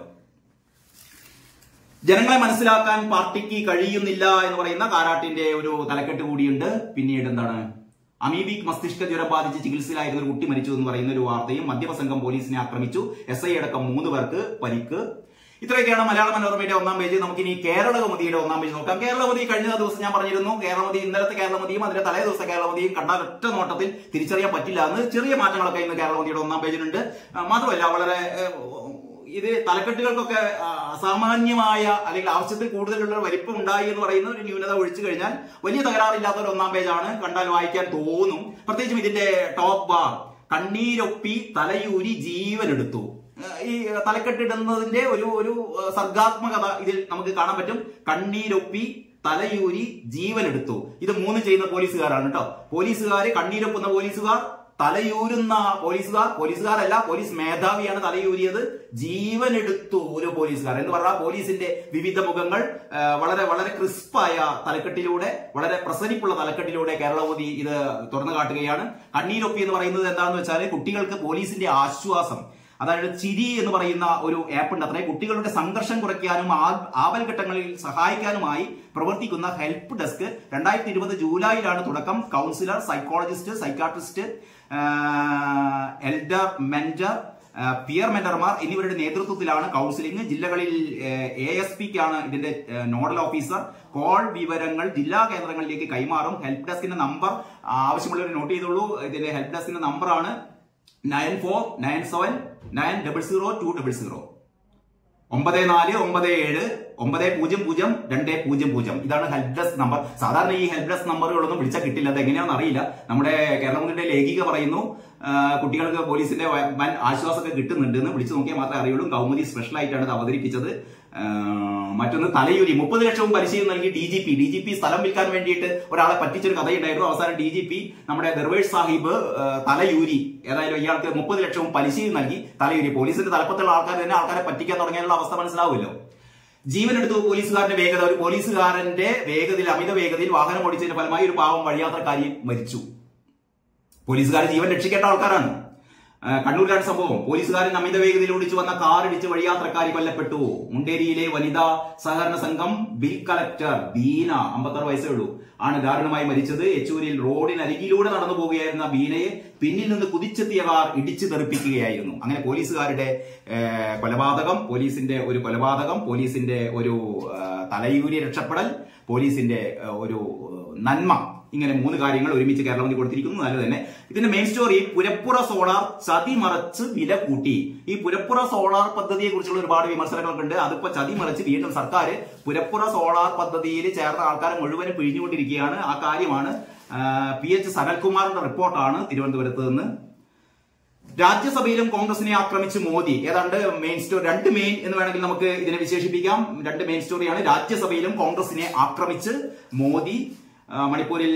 ജനങ്ങളെ മനസ്സിലാക്കാൻ പാർട്ടിക്ക് കഴിയുന്നില്ല എന്ന് പറയുന്ന കാരാട്ടിന്റെ ഒരു തലക്കെട്ട് കൂടിയുണ്ട്. പിന്നീട് എന്താണ്, അമീബിക് മസ്തിഷ്ക ജ്വരം ബാധിച്ച് ചികിത്സയിലായിരുന്ന ഒരു കുട്ടി മരിച്ചു എന്ന് പറയുന്ന ഒരു വാർത്തയും, മദ്യപസംഘം പോലീസിനെ ആക്രമിച്ചു, SI അടക്കം 3 പേർക്ക് പരിക്ക്. ഇത്രയൊക്കെയാണ് മലയാള മനോരമയുടെ ഒന്നാം പേജ്. നമുക്കിനി കേരളകൗമുദിയുടെ ഒന്നാം പേജ് നോക്കാം. കേരളകൗമുദി കഴിഞ്ഞ ദിവസം ഞാൻ പറഞ്ഞിരുന്നു, കേരളകൗമുദി ഇന്നലത്തെ കേരളകൗമുദിയും അതിന്റെ തലേ ദിവസത്തെ കേരളകൗമുദിയും കണ്ടാൽ ഒറ്റ നോട്ടത്തിൽ തിരിച്ചറിയാൻ പറ്റില്ല എന്ന് ചെറിയ മാറ്റങ്ങളൊക്കെ ഇന്ന് കേരളകൗമുദിയുടെ ഒന്നാം പേജിലുണ്ട്. മാത്രമല്ല വളരെ ഇത് തലക്കെട്ടുകൾക്കൊക്കെ അസാമാന്യമായ അല്ലെങ്കിൽ ആവശ്യത്തിൽ കൂടുതലുള്ള വലിപ്പം ഉണ്ടായി എന്ന് പറയുന്ന ഒരു ന്യൂനത ഒഴിച്ചു കഴിഞ്ഞാൽ വലിയ തകരാറില്ലാത്ത ഒരു ഒന്നാം പേജാണ്. കണ്ടാൽ വായിക്കാൻ തോന്നും. പ്രത്യേകിച്ചും ഇതിന്റെ ടോപ്പ് ബാർ, കണ്ണീരൊപ്പി തലയൂരി ജീവനെടുത്തു. ഈ തലക്കെട്ടിടുന്നതിന്റെ ഒരു സർഗാത്മകത ഇതിൽ നമുക്ക് കാണാൻ പറ്റും. കണ്ണീരൊപ്പി തലയൂരി ജീവനെടുത്തു. ഇത് 3 ചെയ്യുന്ന പോലീസുകാരാണ് കേട്ടോ. പോലീസുകാര്, കണ്ണീരൊപ്പുന്ന പോലീസുകാർ, തലയൂരുന്ന പോലീസുകാരല്ല, പോലീസ് മേധാവിയാണ് തലയൂരിയത്. ജീവനെടുത്തു ഒരു പോലീസുകാർ എന്ന് പറഞ്ഞാൽ പോലീസിന്റെ വിവിധ മുഖങ്ങൾ വളരെ വളരെ ക്രിസ്പായ തലക്കെട്ടിലൂടെ, വളരെ പ്രസരിപ്പുള്ള തലക്കെട്ടിലൂടെ കേരളകൗമുദി ഇത് തുറന്നു കാട്ടുകയാണ്. കണ്ണീരൊപ്പി എന്ന് പറയുന്നത് എന്താണെന്ന് വെച്ചാൽ കുട്ടികൾക്ക് പോലീസിന്റെ ആശ്വാസം, അതായത് ചിരി എന്ന് പറയുന്ന ഒരു ആപ്പ് ഉണ്ട് അത്രേ. കുട്ടികളുടെ സംഘർഷം കുറയ്ക്കാനും ആപൽഘട്ടങ്ങളിൽ സഹായിക്കാനുമായി പ്രവർത്തിക്കുന്ന ഹെൽപ്പ് ഡെസ്ക് 2020 ജൂലൈയിലാണ് തുടക്കം. Counsellor, psychologist, psychiatrist, elder mentor, peer മെന്റർമാർ എന്നിവരുടെ നേതൃത്വത്തിലാണ് കൗൺസിലിംഗ്. ജില്ലകളിൽ ASPക്കാണ് ഇതിന്റെ നോഡൽ ഓഫീസർ. കോൾ വിവരങ്ങൾ ജില്ലാ കേന്ദ്രങ്ങളിലേക്ക് കൈമാറും. ഹെൽപ്പ് ഡെസ്കിന്റെ നമ്പർ ആവശ്യമുള്ളവർ നോട്ട് ചെയ്തോളൂ. ഇതിന്റെ ഹെൽപ്പ് ഡെസ്കിന്റെ നമ്പറാണ് 9497900200 9497900200. ഇതാണ് ഹെൽപ്പ് ഡെസ്ക് നമ്പർ. സാധാരണ ഈ ഹെൽപ്പ് ഡെസ്ക് നമ്പറുകളൊന്നും വിളിച്ചാൽ കിട്ടില്ല. അത് എങ്ങനെയാണെന്ന് അറിയില്ല. നമ്മുടെ കേരളത്തിന്റെ ലേഖിക പറയുന്നു, കുട്ടികൾക്ക് പോലീസിന്റെ വൻ ആശ്വാസമൊക്കെ കിട്ടുന്നുണ്ട് എന്ന്. വിളിച്ചു നോക്കിയാൽ മാത്രമേ അറിയുള്ളൂ. കൗമുദി സ്പെഷ്യൽ ആയിട്ടാണ് ഇത് അവതരിപ്പിച്ചത്. മറ്റൊന്ന് തലയൂരി 30 ലക്ഷവും പരിശീലനം നൽകി DGP സ്ഥലം വിൽക്കാൻ വേണ്ടിയിട്ട് ഒരാളെ പറ്റിച്ചൊരു കഥയുണ്ടായിരുന്നു. അവസാനം DGP നമ്മുടെ ദർവേഷ് സാഹിബ് തലയൂരി, ഏതായാലും ഇയാൾക്ക് 30 ലക്ഷവും പരിശീലനം നൽകി തലയൂരി. പോലീസിന്റെ തലപ്പത്തുള്ള ആൾക്കാർ തന്നെ ആൾക്കാരെ പറ്റിക്കാൻ തുടങ്ങിയുള്ള അവസ്ഥ മനസ്സിലാവുമല്ലോ. ജീവനെടുത്തു പോലീസുകാരന്റെ വേഗത. ഒരു പോലീസുകാരന്റെ വേഗതയിൽ, അമിത വേഗതയിൽ വാഹനം ഓടിച്ചതിന്റെ ഫലമായി ഒരു പാവം വഴിയാത്രക്കാരി മരിച്ചു. പോലീസുകാർ ജീവൻ രക്ഷിക്കേണ്ട ആൾക്കാരാണ്. കണ്ണൂരിലാണ് സംഭവം. പോലീസുകാരൻ അമിത വേഗതയിൽ ഓടിച്ചു വന്ന കാറിടിച്ച് വഴിയാത്രക്കാരി കൊല്ലപ്പെട്ടു. മുണ്ടേരിയിലെ വനിതാ സഹകരണ സംഘം ബിൽ കളക്ടർ ബീന, 56 വയസ്സേ ഉള്ളൂ, ആണ് ദാരുണമായി മരിച്ചത്. യെച്ചൂരിൽ റോഡിനരികിലൂടെ നടന്നു പോവുകയായിരുന്ന ബീനയെ പിന്നിൽ നിന്ന് കുതിച്ചെത്തിയ കാർ ഇടിച്ചു തെറിപ്പിക്കുകയായിരുന്നു. അങ്ങനെ പോലീസുകാരുടെ കൊലപാതകം, പോലീസിന്റെ ഒരു കൊലപാതകം, പോലീസിന്റെ ഒരു തലയൂരി രക്ഷപ്പെടൽ, പോലീസിന്റെ ഒരു നന്മ, ഇങ്ങനെ 3 കാര്യങ്ങൾ ഒരുമിച്ച് കേരളത്തിൽ കൊടുത്തിരിക്കുന്നു. നല്ല തന്നെ. ഇതിന്റെ മെയിൻ സ്റ്റോറി, പുരപ്പുറ സോളാർ ചതിമറച്ച് വില കൂട്ടി. ഈ പുരപ്പുറ സോളാർ പദ്ധതിയെ കുറിച്ചുള്ള ഒരുപാട് വിമർശനങ്ങളൊക്കെ ഉണ്ട്. അതിപ്പോ ചതിമറച്ച് വീണ്ടും സർക്കാർ പുരപ്പുറ സോളാർ പദ്ധതിയിൽ ചേർന്ന ആൾക്കാരെ മുഴുവനും പിഴിഞ്ഞുകൊണ്ടിരിക്കുകയാണ്. ആ കാര്യമാണ് PH സനൽകുമാറിന്റെ റിപ്പോർട്ടാണ് തിരുവനന്തപുരത്ത് നിന്ന്. രാജ്യസഭയിലും കോൺഗ്രസിനെ ആക്രമിച്ച് മോദി. ഏതാണ്ട് മെയിൻ സ്റ്റോറി, 2 മെയിൻ എന്ന് വേണമെങ്കിൽ നമുക്ക് ഇതിനെ വിശേഷിപ്പിക്കാം. 2 മെയിൻ സ്റ്റോറിയാണ്. രാജ്യസഭയിലും കോൺഗ്രസിനെ ആക്രമിച്ച് മോദി. മണിപ്പൂരിൽ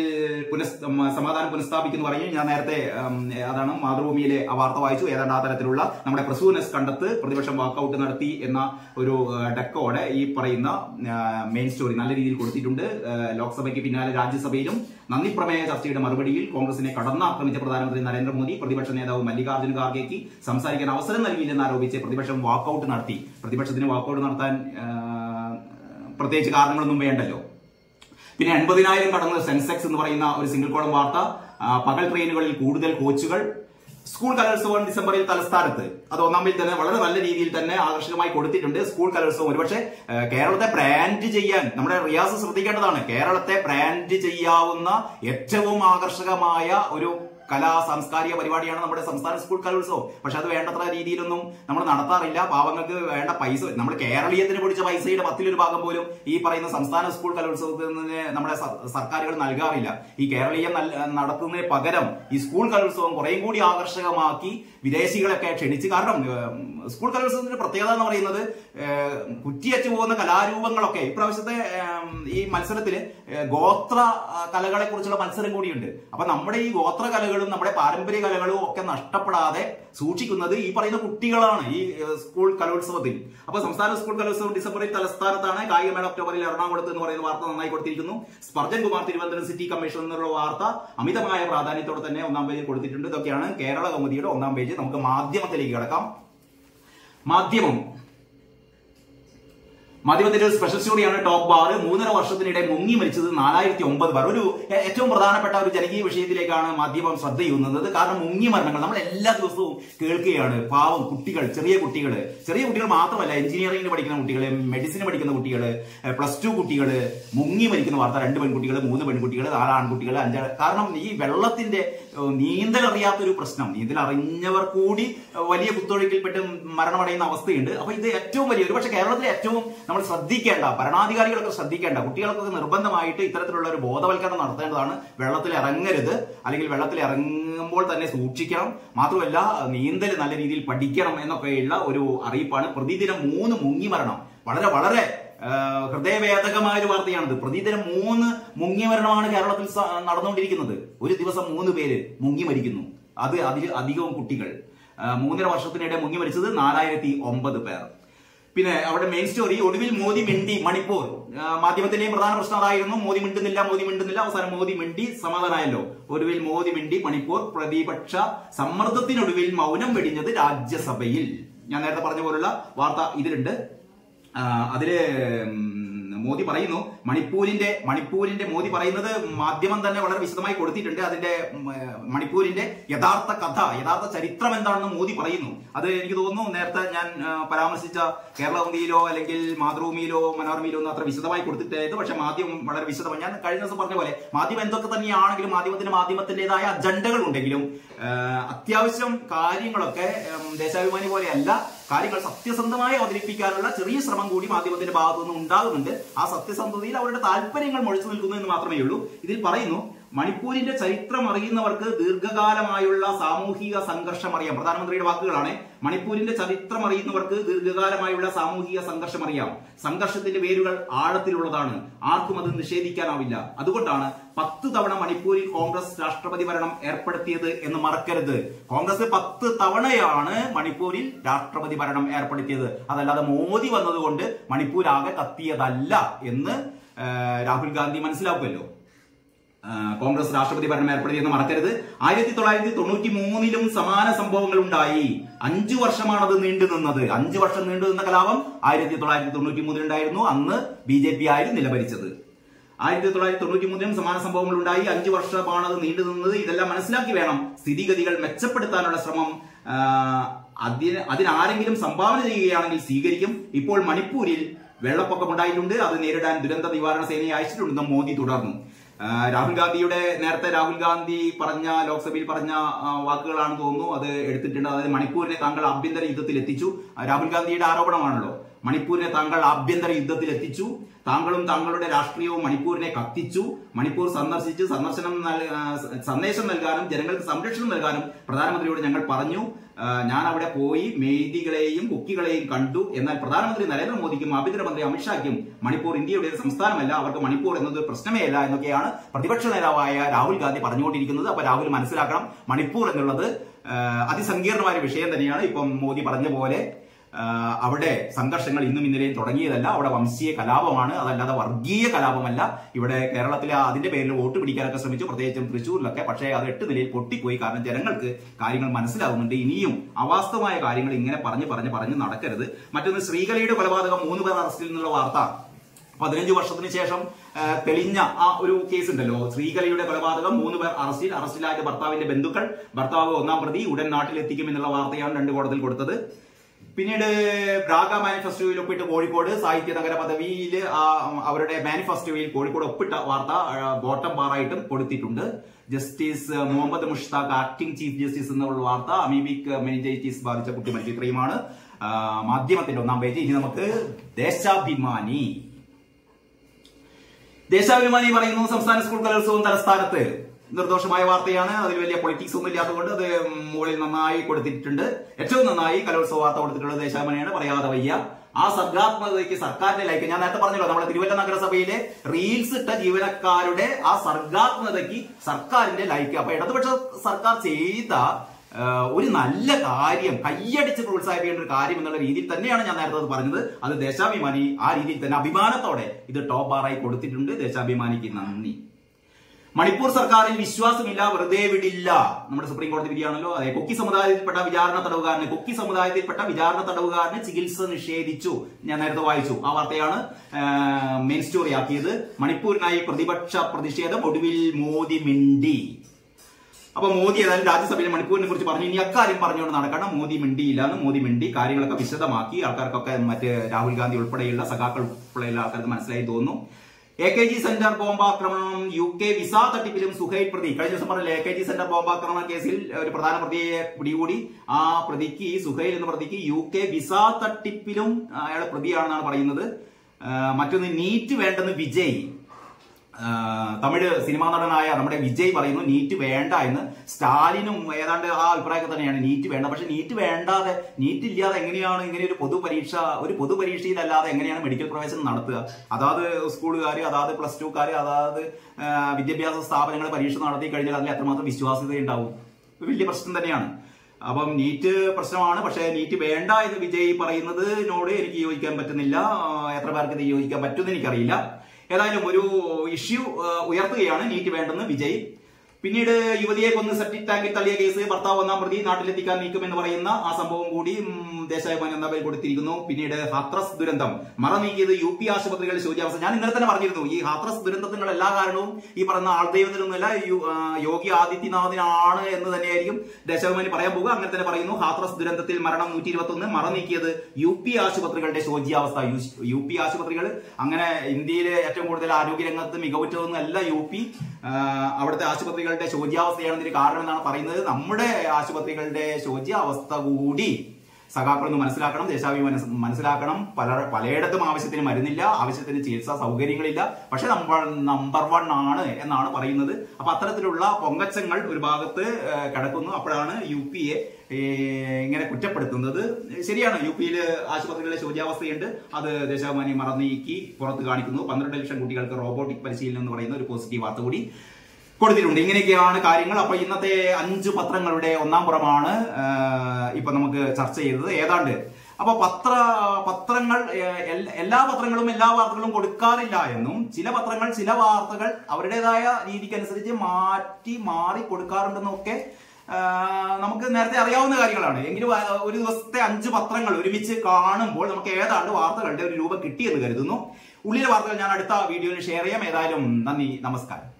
സമാധാനം പുനഃസ്ഥാപിക്കുന്നു പറഞ്ഞു. ഞാൻ നേരത്തെ അതാണ് മാതൃഭൂമിയിലെ ആ വാർത്ത വായിച്ചു. ഏതാണ്ട് ആ തരത്തിലുള്ള നമ്മുടെ പ്രസൂനസ് കണ്ടെത്ത് പ്രതിപക്ഷം വാക്കൌട്ട് നടത്തി എന്ന ഒരു ഡെക്കോടെ ഈ പറയുന്ന മെയിൻ സ്റ്റോറി നല്ല രീതിയിൽ കൊടുത്തിട്ടുണ്ട്. ലോക്സഭയ്ക്ക് പിന്നാലെ രാജ്യസഭയിലും നന്ദി പ്രമേയ ചർച്ചയുടെ മറുപടിയിൽ കോൺഗ്രസിനെ കടന്നാക്രമിച്ച പ്രധാനമന്ത്രി നരേന്ദ്രമോദി പ്രതിപക്ഷ നേതാവ് മല്ലികാർജ്ജുൻ ഖാർഗെക്ക് സംസാരിക്കാൻ അവസരം നൽകിയില്ലെന്ന് ആരോപിച്ച് പ്രതിപക്ഷം വാക്കൌട്ട് നടത്തി. പ്രതിപക്ഷത്തിന് വാക്കൌട്ട് നടത്താൻ പ്രത്യേകിച്ച് കാരണങ്ങളൊന്നും വേണ്ടല്ലോ. പിന്നെ 80,000 കടന്ന് സെൻസെക്സ് എന്ന് പറയുന്ന ഒരു സിംഗിൾ കോളം വാർത്ത. പകൽ ട്രെയിനുകളിൽ കൂടുതൽ കോച്ചുകൾ. സ്കൂൾ കലോത്സവം ഡിസംബറിൽ തലസ്ഥാനത്ത്. അത് ഒന്നാം പേജിൽ തന്നെ വളരെ നല്ല രീതിയിൽ തന്നെ ആകർഷകമായി കൊടുത്തിട്ടുണ്ട്. സ്കൂൾ കലോത്സവം ഒരുപക്ഷെ കേരളത്തെ ബ്രാൻഡ് ചെയ്യാൻ നമ്മുടെ റിയാസ് ശ്രദ്ധിക്കേണ്ടതാണ്. കേരളത്തെ ബ്രാൻഡ് ചെയ്യാവുന്ന ഏറ്റവും ആകർഷകമായ ഒരു കലാ സാംസ്കാരിക പരിപാടിയാണ് നമ്മുടെ സംസ്ഥാന സ്കൂൾ കലോത്സവം. പക്ഷെ അത് വേണ്ടത്ര രീതിയിലൊന്നും നമ്മൾ നടത്താറില്ല. പാവങ്ങൾക്ക് വേണ്ട പൈസ, നമ്മൾ കേരളീയത്തിന് പിടിച്ച പൈസയുടെ 10-1 ഭാഗം പോലും ഈ പറയുന്ന സംസ്ഥാന സ്കൂൾ കലോത്സവത്തിൽ നിന്ന് നമ്മുടെ സർക്കാരുകൾ നൽകാറില്ല. ഈ കേരളീയം നടത്തുന്നതിന് പകരം ഈ സ്കൂൾ കലോത്സവം കുറേയും കൂടി ആകർഷകമാക്കി വിദേശികളൊക്കെ ക്ഷണിച്ച്. കാരണം സ്കൂൾ കലോത്സവത്തിന്റെ പ്രത്യേകത എന്ന് പറയുന്നത് കുറ്റിയച്ചു പോകുന്ന കലാരൂപങ്ങളൊക്കെ ഇപ്രാവശ്യത്തെ ഈ മത്സരത്തില് ഗോത്ര കലകളെ കുറിച്ചുള്ള മത്സരം കൂടിയുണ്ട്. അപ്പൊ നമ്മുടെ ഈ ഗോത്ര കലകളും നമ്മുടെ പാരമ്പര്യ കലകളും ഒക്കെ നഷ്ടപ്പെടാതെ സൂക്ഷിക്കുന്നത് ഈ പറയുന്ന കുട്ടികളാണ് ഈ സ്കൂൾ കലോത്സവത്തിൽ. അപ്പൊ സംസ്ഥാന സ്കൂൾ കലോത്സവം ഡിസംബറിൽ തലസ്ഥാനത്താണ്. കായികമേള ഒക്ടോബറിൽ എറണാകുളത്ത് എന്ന് പറയുന്ന വാർത്ത നന്നായി കൊടുത്തിരിക്കുന്നു. സ്പർജൻ കുമാർ തിരുവനന്തപുരം സിറ്റി കമ്മീഷൻ എന്നുള്ള വാർത്ത അമിതമായ പ്രാധാന്യത്തോടെ തന്നെ ഒന്നാം പേജിൽ കൊടുത്തിട്ടുണ്ട്. ഇതൊക്കെയാണ് കേരള കൗമുദിയുടെ ഒന്നാം പേജ്. നമുക്ക് മാധ്യമത്തിലേക്ക് കടക്കാം. മാധ്യമത്തിന്റെ ഒരു സ്പെഷ്യൽ സ്റ്റോറിയാണ് ടോപ്പ് ബാർ. 3.5 വർഷത്തിനിടെ മുങ്ങി മരിച്ചത് 4009 പേർ. ഒരു ഏറ്റവും പ്രധാനപ്പെട്ട ഒരു ജനകീയ വിഷയത്തിലേക്കാണ് മാധ്യമം ശ്രദ്ധ ചെയ്യുന്നത്. കാരണം മുങ്ങി മരണങ്ങൾ നമ്മൾ എല്ലാ ദിവസവും കേൾക്കുകയാണ്. പാവം കുട്ടികൾ, ചെറിയ കുട്ടികൾ മാത്രമല്ല, എഞ്ചിനീയറിംഗിന് പഠിക്കുന്ന കുട്ടികൾ, മെഡിസിന് പഠിക്കുന്ന കുട്ടികൾ, +2 കുട്ടികൾ മുങ്ങി മരിക്കുന്ന വാർത്ത. 2 പെൺകുട്ടികൾ, 3 പെൺകുട്ടികൾ, 4 ആൺകുട്ടികൾ, 5. കാരണം ഈ വെള്ളത്തിന്റെ നീന്തൽ അറിയാത്തൊരു പ്രശ്നം, നീന്തൽ അറിഞ്ഞവർ കൂടി വലിയ കുത്തൊഴുക്കിൽപ്പെട്ട് മരണമടയുന്ന അവസ്ഥയുണ്ട്. അപ്പൊ ഇത് ഏറ്റവും വലിയ, ഒരു പക്ഷേ കേരളത്തിലെ ഏറ്റവും നമ്മൾ ശ്രദ്ധിക്കേണ്ട, ഭരണാധികാരികളൊക്കെ ശ്രദ്ധിക്കേണ്ട, കുട്ടികൾക്കൊക്കെ നിർബന്ധമായിട്ട് ഇത്തരത്തിലുള്ള ഒരു ബോധവൽക്കരണം നടത്തേണ്ടതാണ്. വെള്ളത്തിൽ ഇറങ്ങരുത്, അല്ലെങ്കിൽ വെള്ളത്തിൽ ഇറങ്ങുമ്പോൾ തന്നെ സൂക്ഷിക്കണം. മാത്രമല്ല നീന്തൽ നല്ല രീതിയിൽ പഠിക്കണം എന്നൊക്കെയുള്ള ഒരു അറിയിപ്പാണ്. പ്രതിദിനം 3 മുങ്ങി മരണം. വളരെ വളരെ ഹൃദയവേദകമായ ഒരു വാർത്തയാണിത്. പ്രതിദിനം 3 മുങ്ങി മരണമാണ് കേരളത്തിൽ നടന്നുകൊണ്ടിരിക്കുന്നത്. ഒരു ദിവസം 3 പേര് മുങ്ങി മരിക്കുന്നു. അതിൽ അധികവും കുട്ടികൾ. 3.5 വർഷത്തിനിടെ മുങ്ങി മരിച്ചത് 4009 പേർ. പിന്നെ അവിടെ മെയിൻ സ്റ്റോറി, ഒടുവിൽ മോദി മിണ്ടി മണിപ്പൂർ. മാധ്യമത്തിന്റെയും പ്രധാന പ്രശ്നം അതായിരുന്നു. മോദി മിണ്ടുന്നില്ല. അവസാനം മോദി മിണ്ടി, സമാധാനമായല്ലോ. ഒടുവിൽ മോദി മിണ്ടി മണിപ്പൂർ. പ്രതിപക്ഷ സമ്മർദ്ദത്തിനൊടുവിൽ മൗനം വെടിഞ്ഞത് രാജ്യസഭയിൽ. ഞാൻ നേരത്തെ പറഞ്ഞ പോലുള്ള വാർത്ത ഇതിലുണ്ട്. അതില് മോദി പറയുന്നു, മണിപ്പൂരിന്റെ മോദി പറയുന്നത് മാധ്യമം തന്നെ വളരെ വിശദമായി കൊടുത്തിട്ടുണ്ട്. അതിന്റെ മണിപ്പൂരിന്റെ യഥാർത്ഥ കഥ, യഥാർത്ഥ ചരിത്രം എന്താണെന്ന് മോദി പറയുന്നു. അത് എനിക്ക് തോന്നുന്നു നേരത്തെ ഞാൻ പരാമർശിച്ച കേരള കൗമുദിയിലോ അല്ലെങ്കിൽ മാതൃഭൂമിയിലോ മനോരമയിലോ ഒന്നും അത്ര വിശദമായി കൊടുത്തിട്ടായിരുന്നു. പക്ഷെ മാധ്യമം വളരെ വിശദമായി, ഞാൻ കഴിഞ്ഞ ദിവസം പറഞ്ഞ പോലെ, മാധ്യമം എന്തൊക്കെ തന്നെയാണെങ്കിലും മാധ്യമത്തിന്റേതായ അജണ്ടകൾ ഉണ്ടെങ്കിലും അത്യാവശ്യം കാര്യങ്ങളൊക്കെ ദേശാഭിമാനി പോലെയല്ല, കാര്യങ്ങൾ സത്യസന്ധമായി അവതരിപ്പിക്കാനുള്ള ചെറിയ ശ്രമം കൂടി മാധ്യമത്തിന്റെ ഭാഗത്തു നിന്ന് ഉണ്ടാകുന്നുണ്ട്. ആ സത്യസന്ധതയിൽ അവരുടെ താല്പര്യങ്ങൾ മുഴച്ചു നിൽക്കുന്നു എന്ന് മാത്രമേ ഉള്ളൂ. ഇതിൽ പറയുന്നു, മണിപ്പൂരിന്റെ ചരിത്രം അറിയുന്നവർക്ക് ദീർഘകാലമായുള്ള സാമൂഹിക സംഘർഷം അറിയാം. പ്രധാനമന്ത്രിയുടെ വാക്കുകളാണ്. മണിപ്പൂരിന്റെ ചരിത്രം അറിയുന്നവർക്ക് ദീർഘകാലമായുള്ള സാമൂഹിക സംഘർഷം അറിയാം. സംഘർഷത്തിന്റെ വേരുകൾ ആഴത്തിലുള്ളതാണ്. ആർക്കും അത് നിഷേധിക്കാനാവില്ല. അതുകൊണ്ടാണ് 10 തവണ മണിപ്പൂരിൽ കോൺഗ്രസ് രാഷ്ട്രപതി ഭരണം ഏർപ്പെടുത്തിയത് എന്ന് മറക്കരുത്. കോൺഗ്രസ് 10 തവണയാണ് മണിപ്പൂരിൽ രാഷ്ട്രപതി ഭരണം ഏർപ്പെടുത്തിയത്. അതല്ലാതെ മോദി വന്നതുകൊണ്ട് മണിപ്പൂർ ആകെ കത്തിയതല്ല എന്ന് രാഹുൽ ഗാന്ധി മനസ്സിലാക്കുമല്ലോ. കോൺഗ്രസ് രാഷ്ട്രപതി ഭരണം ഏർപ്പെടുത്തിയെന്ന് മറക്കരുത്. 1993 സമാന സംഭവങ്ങൾ ഉണ്ടായി. 5 വർഷമാണത് നീണ്ടുനിന്നത്. 5 വർഷം നീണ്ടുനിന്ന കലാപം 1993 ഉണ്ടായിരുന്നു. അന്ന് BJP ആയിരുന്നു നിലഭരിച്ചത്. 1993 സമാന സംഭവങ്ങൾ ഉണ്ടായി. 5 വർഷമാണത് നീണ്ടുനിന്നത്. ഇതെല്ലാം മനസ്സിലാക്കി വേണം സ്ഥിതിഗതികൾ മെച്ചപ്പെടുത്താനുള്ള ശ്രമം അതിനാരെങ്കിലും സംഭാവന ചെയ്യുകയാണെങ്കിൽ സ്വീകരിക്കും. ഇപ്പോൾ മണിപ്പൂരിൽ വെള്ളപ്പൊക്കം ഉണ്ടായിട്ടുണ്ട്. അത് നേരിടാൻ ദുരന്ത നിവാരണ സേനയെ അയച്ചിട്ടുണ്ടെന്നും മോദി തുടർന്നു. നേരത്തെ രാഹുൽ ഗാന്ധി ലോക്സഭയിൽ പറഞ്ഞ വാക്കുകളാണ് തോന്നുന്നു, അത് എടുത്തിട്ടുണ്ട്. അതായത് മണിപ്പൂരിനെ താങ്കൾ ആഭ്യന്തര യുദ്ധത്തിൽ എത്തിച്ചു. രാഹുൽ ഗാന്ധിയുടെ ആരോപണമാണല്ലോ. മണിപ്പൂരിനെ താങ്കൾ ആഭ്യന്തര യുദ്ധത്തിൽ എത്തിച്ചു. താങ്കളും താങ്കളുടെ രാഷ്ട്രീയവും മണിപ്പൂരിനെ കത്തിച്ചു. മണിപ്പൂർ സന്ദർശിച്ച് സന്ദേശം നൽകാനും ജനങ്ങൾക്ക് സംരക്ഷണം നൽകാനും പ്രധാനമന്ത്രിയോട് ഞങ്ങൾ പറഞ്ഞു. ഞാൻ അവിടെ പോയി മെയ്തികളെയും കുക്കികളെയും കണ്ടു. എന്നാൽ പ്രധാനമന്ത്രി നരേന്ദ്രമോദിക്കും ആഭ്യന്തരമന്ത്രി അമിത്ഷായ്ക്കും മണിപ്പൂർ ഇന്ത്യയുടെ സംസ്ഥാനമല്ല, അവർക്ക് മണിപ്പൂർ എന്നത് പ്രശ്നമേ അല്ല എന്നൊക്കെയാണ് പ്രതിപക്ഷ നേതാവായ രാഹുൽ ഗാന്ധി പറഞ്ഞുകൊണ്ടിരിക്കുന്നത്. അപ്പൊ രാഹുൽ മനസ്സിലാക്കണം, മണിപ്പൂർ എന്നുള്ളത് അതിസങ്കീർണമായ വിഷയം തന്നെയാണ്. ഇപ്പം മോദി പറഞ്ഞ പോലെ അവിടെ സംഘർഷങ്ങൾ ഇന്നും ഇന്നലെയും തുടങ്ങിയതല്ല. അവിടെ വംശീയ കലാപമാണ്, അതല്ലാതെ വർഗീയ കലാപമല്ല. ഇവിടെ കേരളത്തിലെ അതിന്റെ പേരിൽ വോട്ട് പിടിക്കാനൊക്കെ ശ്രമിച്ചു, പ്രത്യേകിച്ചും തൃശ്ശൂരിലൊക്കെ. പക്ഷേ അത് 8 നിലയിൽ പൊട്ടിപ്പോയി. കാരണം ജനങ്ങൾക്ക് കാര്യങ്ങൾ മനസ്സിലാവുന്നുണ്ട്. ഇനിയും അവാസ്തവമായ കാര്യങ്ങൾ ഇങ്ങനെ പറഞ്ഞ് നടക്കരുത്. മറ്റൊന്ന്, ശ്രീകലയുടെ കൊലപാതകം 3 പേർ അറസ്റ്റിൽ നിന്നുള്ള വാർത്ത. 15 വർഷത്തിന് ശേഷം തെളിഞ്ഞ ആ ഒരു കേസ് ഉണ്ടല്ലോ, ശ്രീകലയുടെ കൊലപാതകം, 3 പേർ അറസ്റ്റിലായ ഭർത്താവിന്റെ ബന്ധുക്കൾ, ഭർത്താവ് 1-ാം പ്രതി, ഉടൻ നാട്ടിലെത്തിക്കും എന്നുള്ള വാർത്തയാണ് 2 കോടതിയിൽ കൊടുത്തത്. പിന്നീട് ബ്രാഗ മാനിഫെസ്റ്റോയിൽ ഒപ്പിട്ട് കോഴിക്കോട് സാഹിത്യ നഗര പദവിയിൽ അവരുടെ മാനിഫെസ്റ്റോയിൽ കോഴിക്കോട് ഒപ്പിട്ട വാർത്ത ബോട്ടം ബാറായിട്ടും കൊടുത്തിട്ടുണ്ട്. Justice Muhammad Mushtaq acting chief justice എന്നുള്ള വാർത്ത അമീബിക് മെനിഞ്ചൈറ്റിസ് ബാധിച്ച കുട്ടി മരിച്ചു. ഇത്രയുമാണ് മാധ്യമത്തിന്റെ 1-ാം പേജ്. ഇനി നമുക്ക് ദേശാഭിമാനി പറയുന്നു, സംസ്ഥാന സ്കൂൾ കലോത്സവം തലസ്ഥാനത്ത്. നിർദോഷമായ വാർത്തയാണ്. അതിൽ വലിയ പൊളിറ്റിക്സ് ഒന്നും ഇല്ലാത്തതുകൊണ്ട് അത് മുകളിൽ നന്നായി കൊടുത്തിട്ടുണ്ട്. ഏറ്റവും നന്നായി കലോത്സവ വാർത്ത കൊടുത്തിട്ടുള്ളത് ദേശാഭിമാനിയാണ്, പറയാതെ വയ്യ. ആ സർഗാത്മകതയ്ക്ക് സർക്കാരിന്റെ ലൈക്ക്, ഞാൻ നേരത്തെ പറഞ്ഞല്ലോ, നമ്മുടെ തിരുവല്ല നഗരസഭയിലെ റീൽസ് ഇട്ട ജീവനക്കാരുടെ ആ സർഗാത്മകതയ്ക്ക് സർക്കാരിന്റെ ലൈക്ക്. അപ്പൊ ഇടതുപക്ഷ സർക്കാർ ചെയ്ത ഒരു നല്ല കാര്യം, കയ്യടിച്ച് പ്രോത്സാഹിപ്പിക്കേണ്ട ഒരു കാര്യം എന്നുള്ള രീതിയിൽ തന്നെയാണ് ഞാൻ നേരത്തെ പറഞ്ഞത്. അത് ദേശാഭിമാനി ആ രീതിയിൽ തന്നെ അഭിമാനത്തോടെ ഇത് ടോപ്പ് ബാറായി കൊടുത്തിട്ടുണ്ട്. ദേശാഭിമാനിക്ക് നന്ദി. മണിപ്പൂർ സർക്കാരിൽ വിശ്വാസമില്ല, വെറുതെ വിടില്ല. നമ്മുടെ സുപ്രീം കോടതി വിധിയാണല്ലോ. അതെ, കൊക്കി സമുദായത്തിൽപ്പെട്ട വിചാരണ തടവുകാരന് ചികിത്സ നിഷേധിച്ചു. ഞാൻ നേരത്തെ വായിച്ചു. ആ വാർത്തയാണ് മെയിൻ സ്റ്റോറി ആക്കിയത്. മണിപ്പൂരിനായി പ്രതിപക്ഷ പ്രതിഷേധം, ഒടുവിൽ മോദി മിണ്ടി. അപ്പൊ മോദി ഏതായാലും രാജ്യസഭയിൽ മണിപ്പൂരിനെ കുറിച്ച് പറഞ്ഞു. ഇനി അക്കാര്യം പറഞ്ഞുകൊണ്ട് നടക്കണം. മോദി മിണ്ടിയില്ല എന്ന്. മോദി മിണ്ടി, കാര്യങ്ങളൊക്കെ വിശദമാക്കി. ആൾക്കാർക്കൊക്കെ മറ്റ് രാഹുൽ ഗാന്ധി ഉൾപ്പെടെയുള്ള സഖാക്കൾ ഉൾപ്പെടെയുള്ള ആൾക്കാർക്ക് മനസ്സിലായി തോന്നുന്നു. AKG സെന്റർ ബോംബാക്രമണം, UK വിസ തട്ടിപ്പിലും സുഹൈൽ പ്രതി. കഴിഞ്ഞ ദിവസം പറഞ്ഞ AKG സെന്റർ ബോംബാക്രമണ കേസിൽ ഒരു പ്രധാന പ്രതിയെ പിടികൂടി. ആ പ്രതിക്ക്, സുഹൈൽ എന്ന പ്രതിക്ക് UK വിസ തട്ടിപ്പിലും അയാൾ പ്രതിയാണെന്നാണ് പറയുന്നത്. മറ്റൊന്ന്, നീറ്റ് വേണ്ടെന്ന് വിജയ്, തമിഴ് സിനിമാ നടനായ നമ്മുടെ വിജയ് പറയുന്നു നീറ്റ് വേണ്ട എന്ന്. സ്റ്റാലിനും ഏതാണ്ട് ആ അഭിപ്രായമൊക്കെ തന്നെയാണ്, നീറ്റ് വേണ്ട. പക്ഷെ നീറ്റ് വേണ്ടാതെ, നീറ്റ് ഇല്ലാതെ എങ്ങനെയാണ് ഇങ്ങനെ ഒരു പൊതുപരീക്ഷയിലല്ലാതെ എങ്ങനെയാണ് മെഡിക്കൽ പ്രവേശനം നടത്തുക? അതാത് സ്കൂളുകാർ, അതാത് പ്ലസ് ടുക്കാർ, അതാത് വിദ്യാഭ്യാസ സ്ഥാപനങ്ങൾ പരീക്ഷ നടത്തി കഴിഞ്ഞാൽ അതിൽ എത്രമാത്രം വിശ്വാസ്യത ഉണ്ടാവും? വലിയ പ്രശ്നം തന്നെയാണ്. അപ്പം നീറ്റ് പ്രശ്നമാണ്. പക്ഷെ നീറ്റ് വേണ്ട എന്ന് വിജയ് പറയുന്നതിനോട് എനിക്ക് യോജിക്കാൻ പറ്റുന്നില്ല. എത്ര പേർക്ക് ഇത് യോജിക്കാൻ പറ്റുമെന്ന് എനിക്കറിയില്ല. ഏതായാലും ഒരു ഇഷ്യൂ ഉയർത്തുകയാണ്, നീറ്റ് വേണ്ടെന്ന് വിജയ്. പിന്നീട് യുവതിയെ കൊന്ന് സെപ്റ്റിക് ടാങ്കിൽ തള്ളിയ കേസ്, ഭർത്താവ് 1-ാം പ്രതി, നാട്ടിലെത്തിക്കാൻ നീക്കുമെന്ന് പറയുന്ന ആ സംഭവം കൂടി ദേശാഭിമാനി എന്ന പേരിൽ കൊടുത്തിരിക്കുന്നു. പിന്നീട് ഹാത്രസ് ദുരന്തം, മറ നീക്കിയത് UP ആശുപത്രികളിൽ ശോച്യാവസ്ഥ. ഞാൻ ഇന്നലെ തന്നെ പറഞ്ഞിരുന്നു, ഈ ഹാത്രസ് ദുരന്തത്തിനുള്ള എല്ലാ കാരണവും ഈ പറയുന്ന ആൾദൈവത്തിനൊന്നുമല്ല, യോഗി ആദിത്യനാഥിനാണ് എന്ന് തന്നെയായിരിക്കും ദേശാഭിമാനി പറയാൻ പോകുക. അങ്ങനെ തന്നെ പറയുന്നു. ഹാത്രസ് ദുരന്തത്തിൽ മരണം 121, മറ നീക്കിയത് UP ആശുപത്രികളുടെ ശോച്യാവസ്ഥ. UP ആശുപത്രികൾ അങ്ങനെ ഇന്ത്യയിലെ ഏറ്റവും കൂടുതൽ ആരോഗ്യരംഗത്ത് മികവുറ്റതൊന്നുമല്ല UP. അവിടുത്തെ ആശുപത്രികളുടെ ശോച്യാവസ്ഥയാണ് ഇതിന് കാരണം എന്നാണ് പറയുന്നത്. നമ്മുടെ ആശുപത്രികളുടെ ശോച്യാവസ്ഥ കൂടി സഖാക്കളൊന്ന് മനസ്സിലാക്കണം, ദേശാഭിമാനി മനസ്സിലാക്കണം. പലയിടത്തും ആവശ്യത്തിന് മരുന്നില്ല, ആവശ്യത്തിന് ചികിത്സാ സൗകര്യങ്ങളില്ല. പക്ഷെ നമ്പർ 1 ആണ് എന്നാണ് പറയുന്നത്. അപ്പൊ അത്തരത്തിലുള്ള പൊങ്ങച്ചങ്ങൾ ഒരു ഭാഗത്ത് കിടക്കുന്നു. അപ്പോഴാണ് UPയെ ഇങ്ങനെ കുറ്റപ്പെടുത്തുന്നത്. ശരിയാണ്, UPയിൽ ആശുപത്രികളിലെ ശോച്യാവസ്ഥയുണ്ട്. അത് ദേശാഭിമാനി മറന്നീക്കി പുറത്ത് കാണിക്കുന്നു. 12 ലക്ഷം കുട്ടികൾക്ക് റോബോട്ടിക് പരിശീലനം എന്ന് പറയുന്ന ഒരു പോസിറ്റീവ് വാർത്ത കൂടി കൊടുത്തിട്ടുണ്ട്. ഇങ്ങനെയൊക്കെയാണ് കാര്യങ്ങൾ. അപ്പൊ ഇന്നത്തെ 5 പത്രങ്ങളുടെ 1-ാം പുറമാണ് ഇപ്പൊ നമുക്ക് ചർച്ച ചെയ്തത്. ഏതാണ്ട് അപ്പൊ പത്രങ്ങൾ എല്ലാ പത്രങ്ങളും എല്ലാ വാർത്തകളും കൊടുക്കാറില്ല എന്നും, ചില പത്രങ്ങൾ ചില വാർത്തകൾ അവരുടേതായ രീതിക്കനുസരിച്ച് മാറി കൊടുക്കാറുണ്ടെന്നും ഒക്കെ നമുക്ക് നേരത്തെ അറിയാവുന്ന കാര്യങ്ങളാണ്. എങ്കിലും ഒരു ദിവസത്തെ 5 പത്രങ്ങൾ ഒരുമിച്ച് കാണുമ്പോൾ നമുക്ക് ഏതാണ്ട് വാർത്തകളുടെ ഒരു രൂപം കിട്ടിയെന്ന് കരുതുന്നു. ഉള്ളിലെ വാർത്തകൾ ഞാൻ അടുത്ത വീഡിയോയിൽ ഷെയർ ചെയ്യാം. ഏതായാലും നന്ദി, നമസ്കാരം.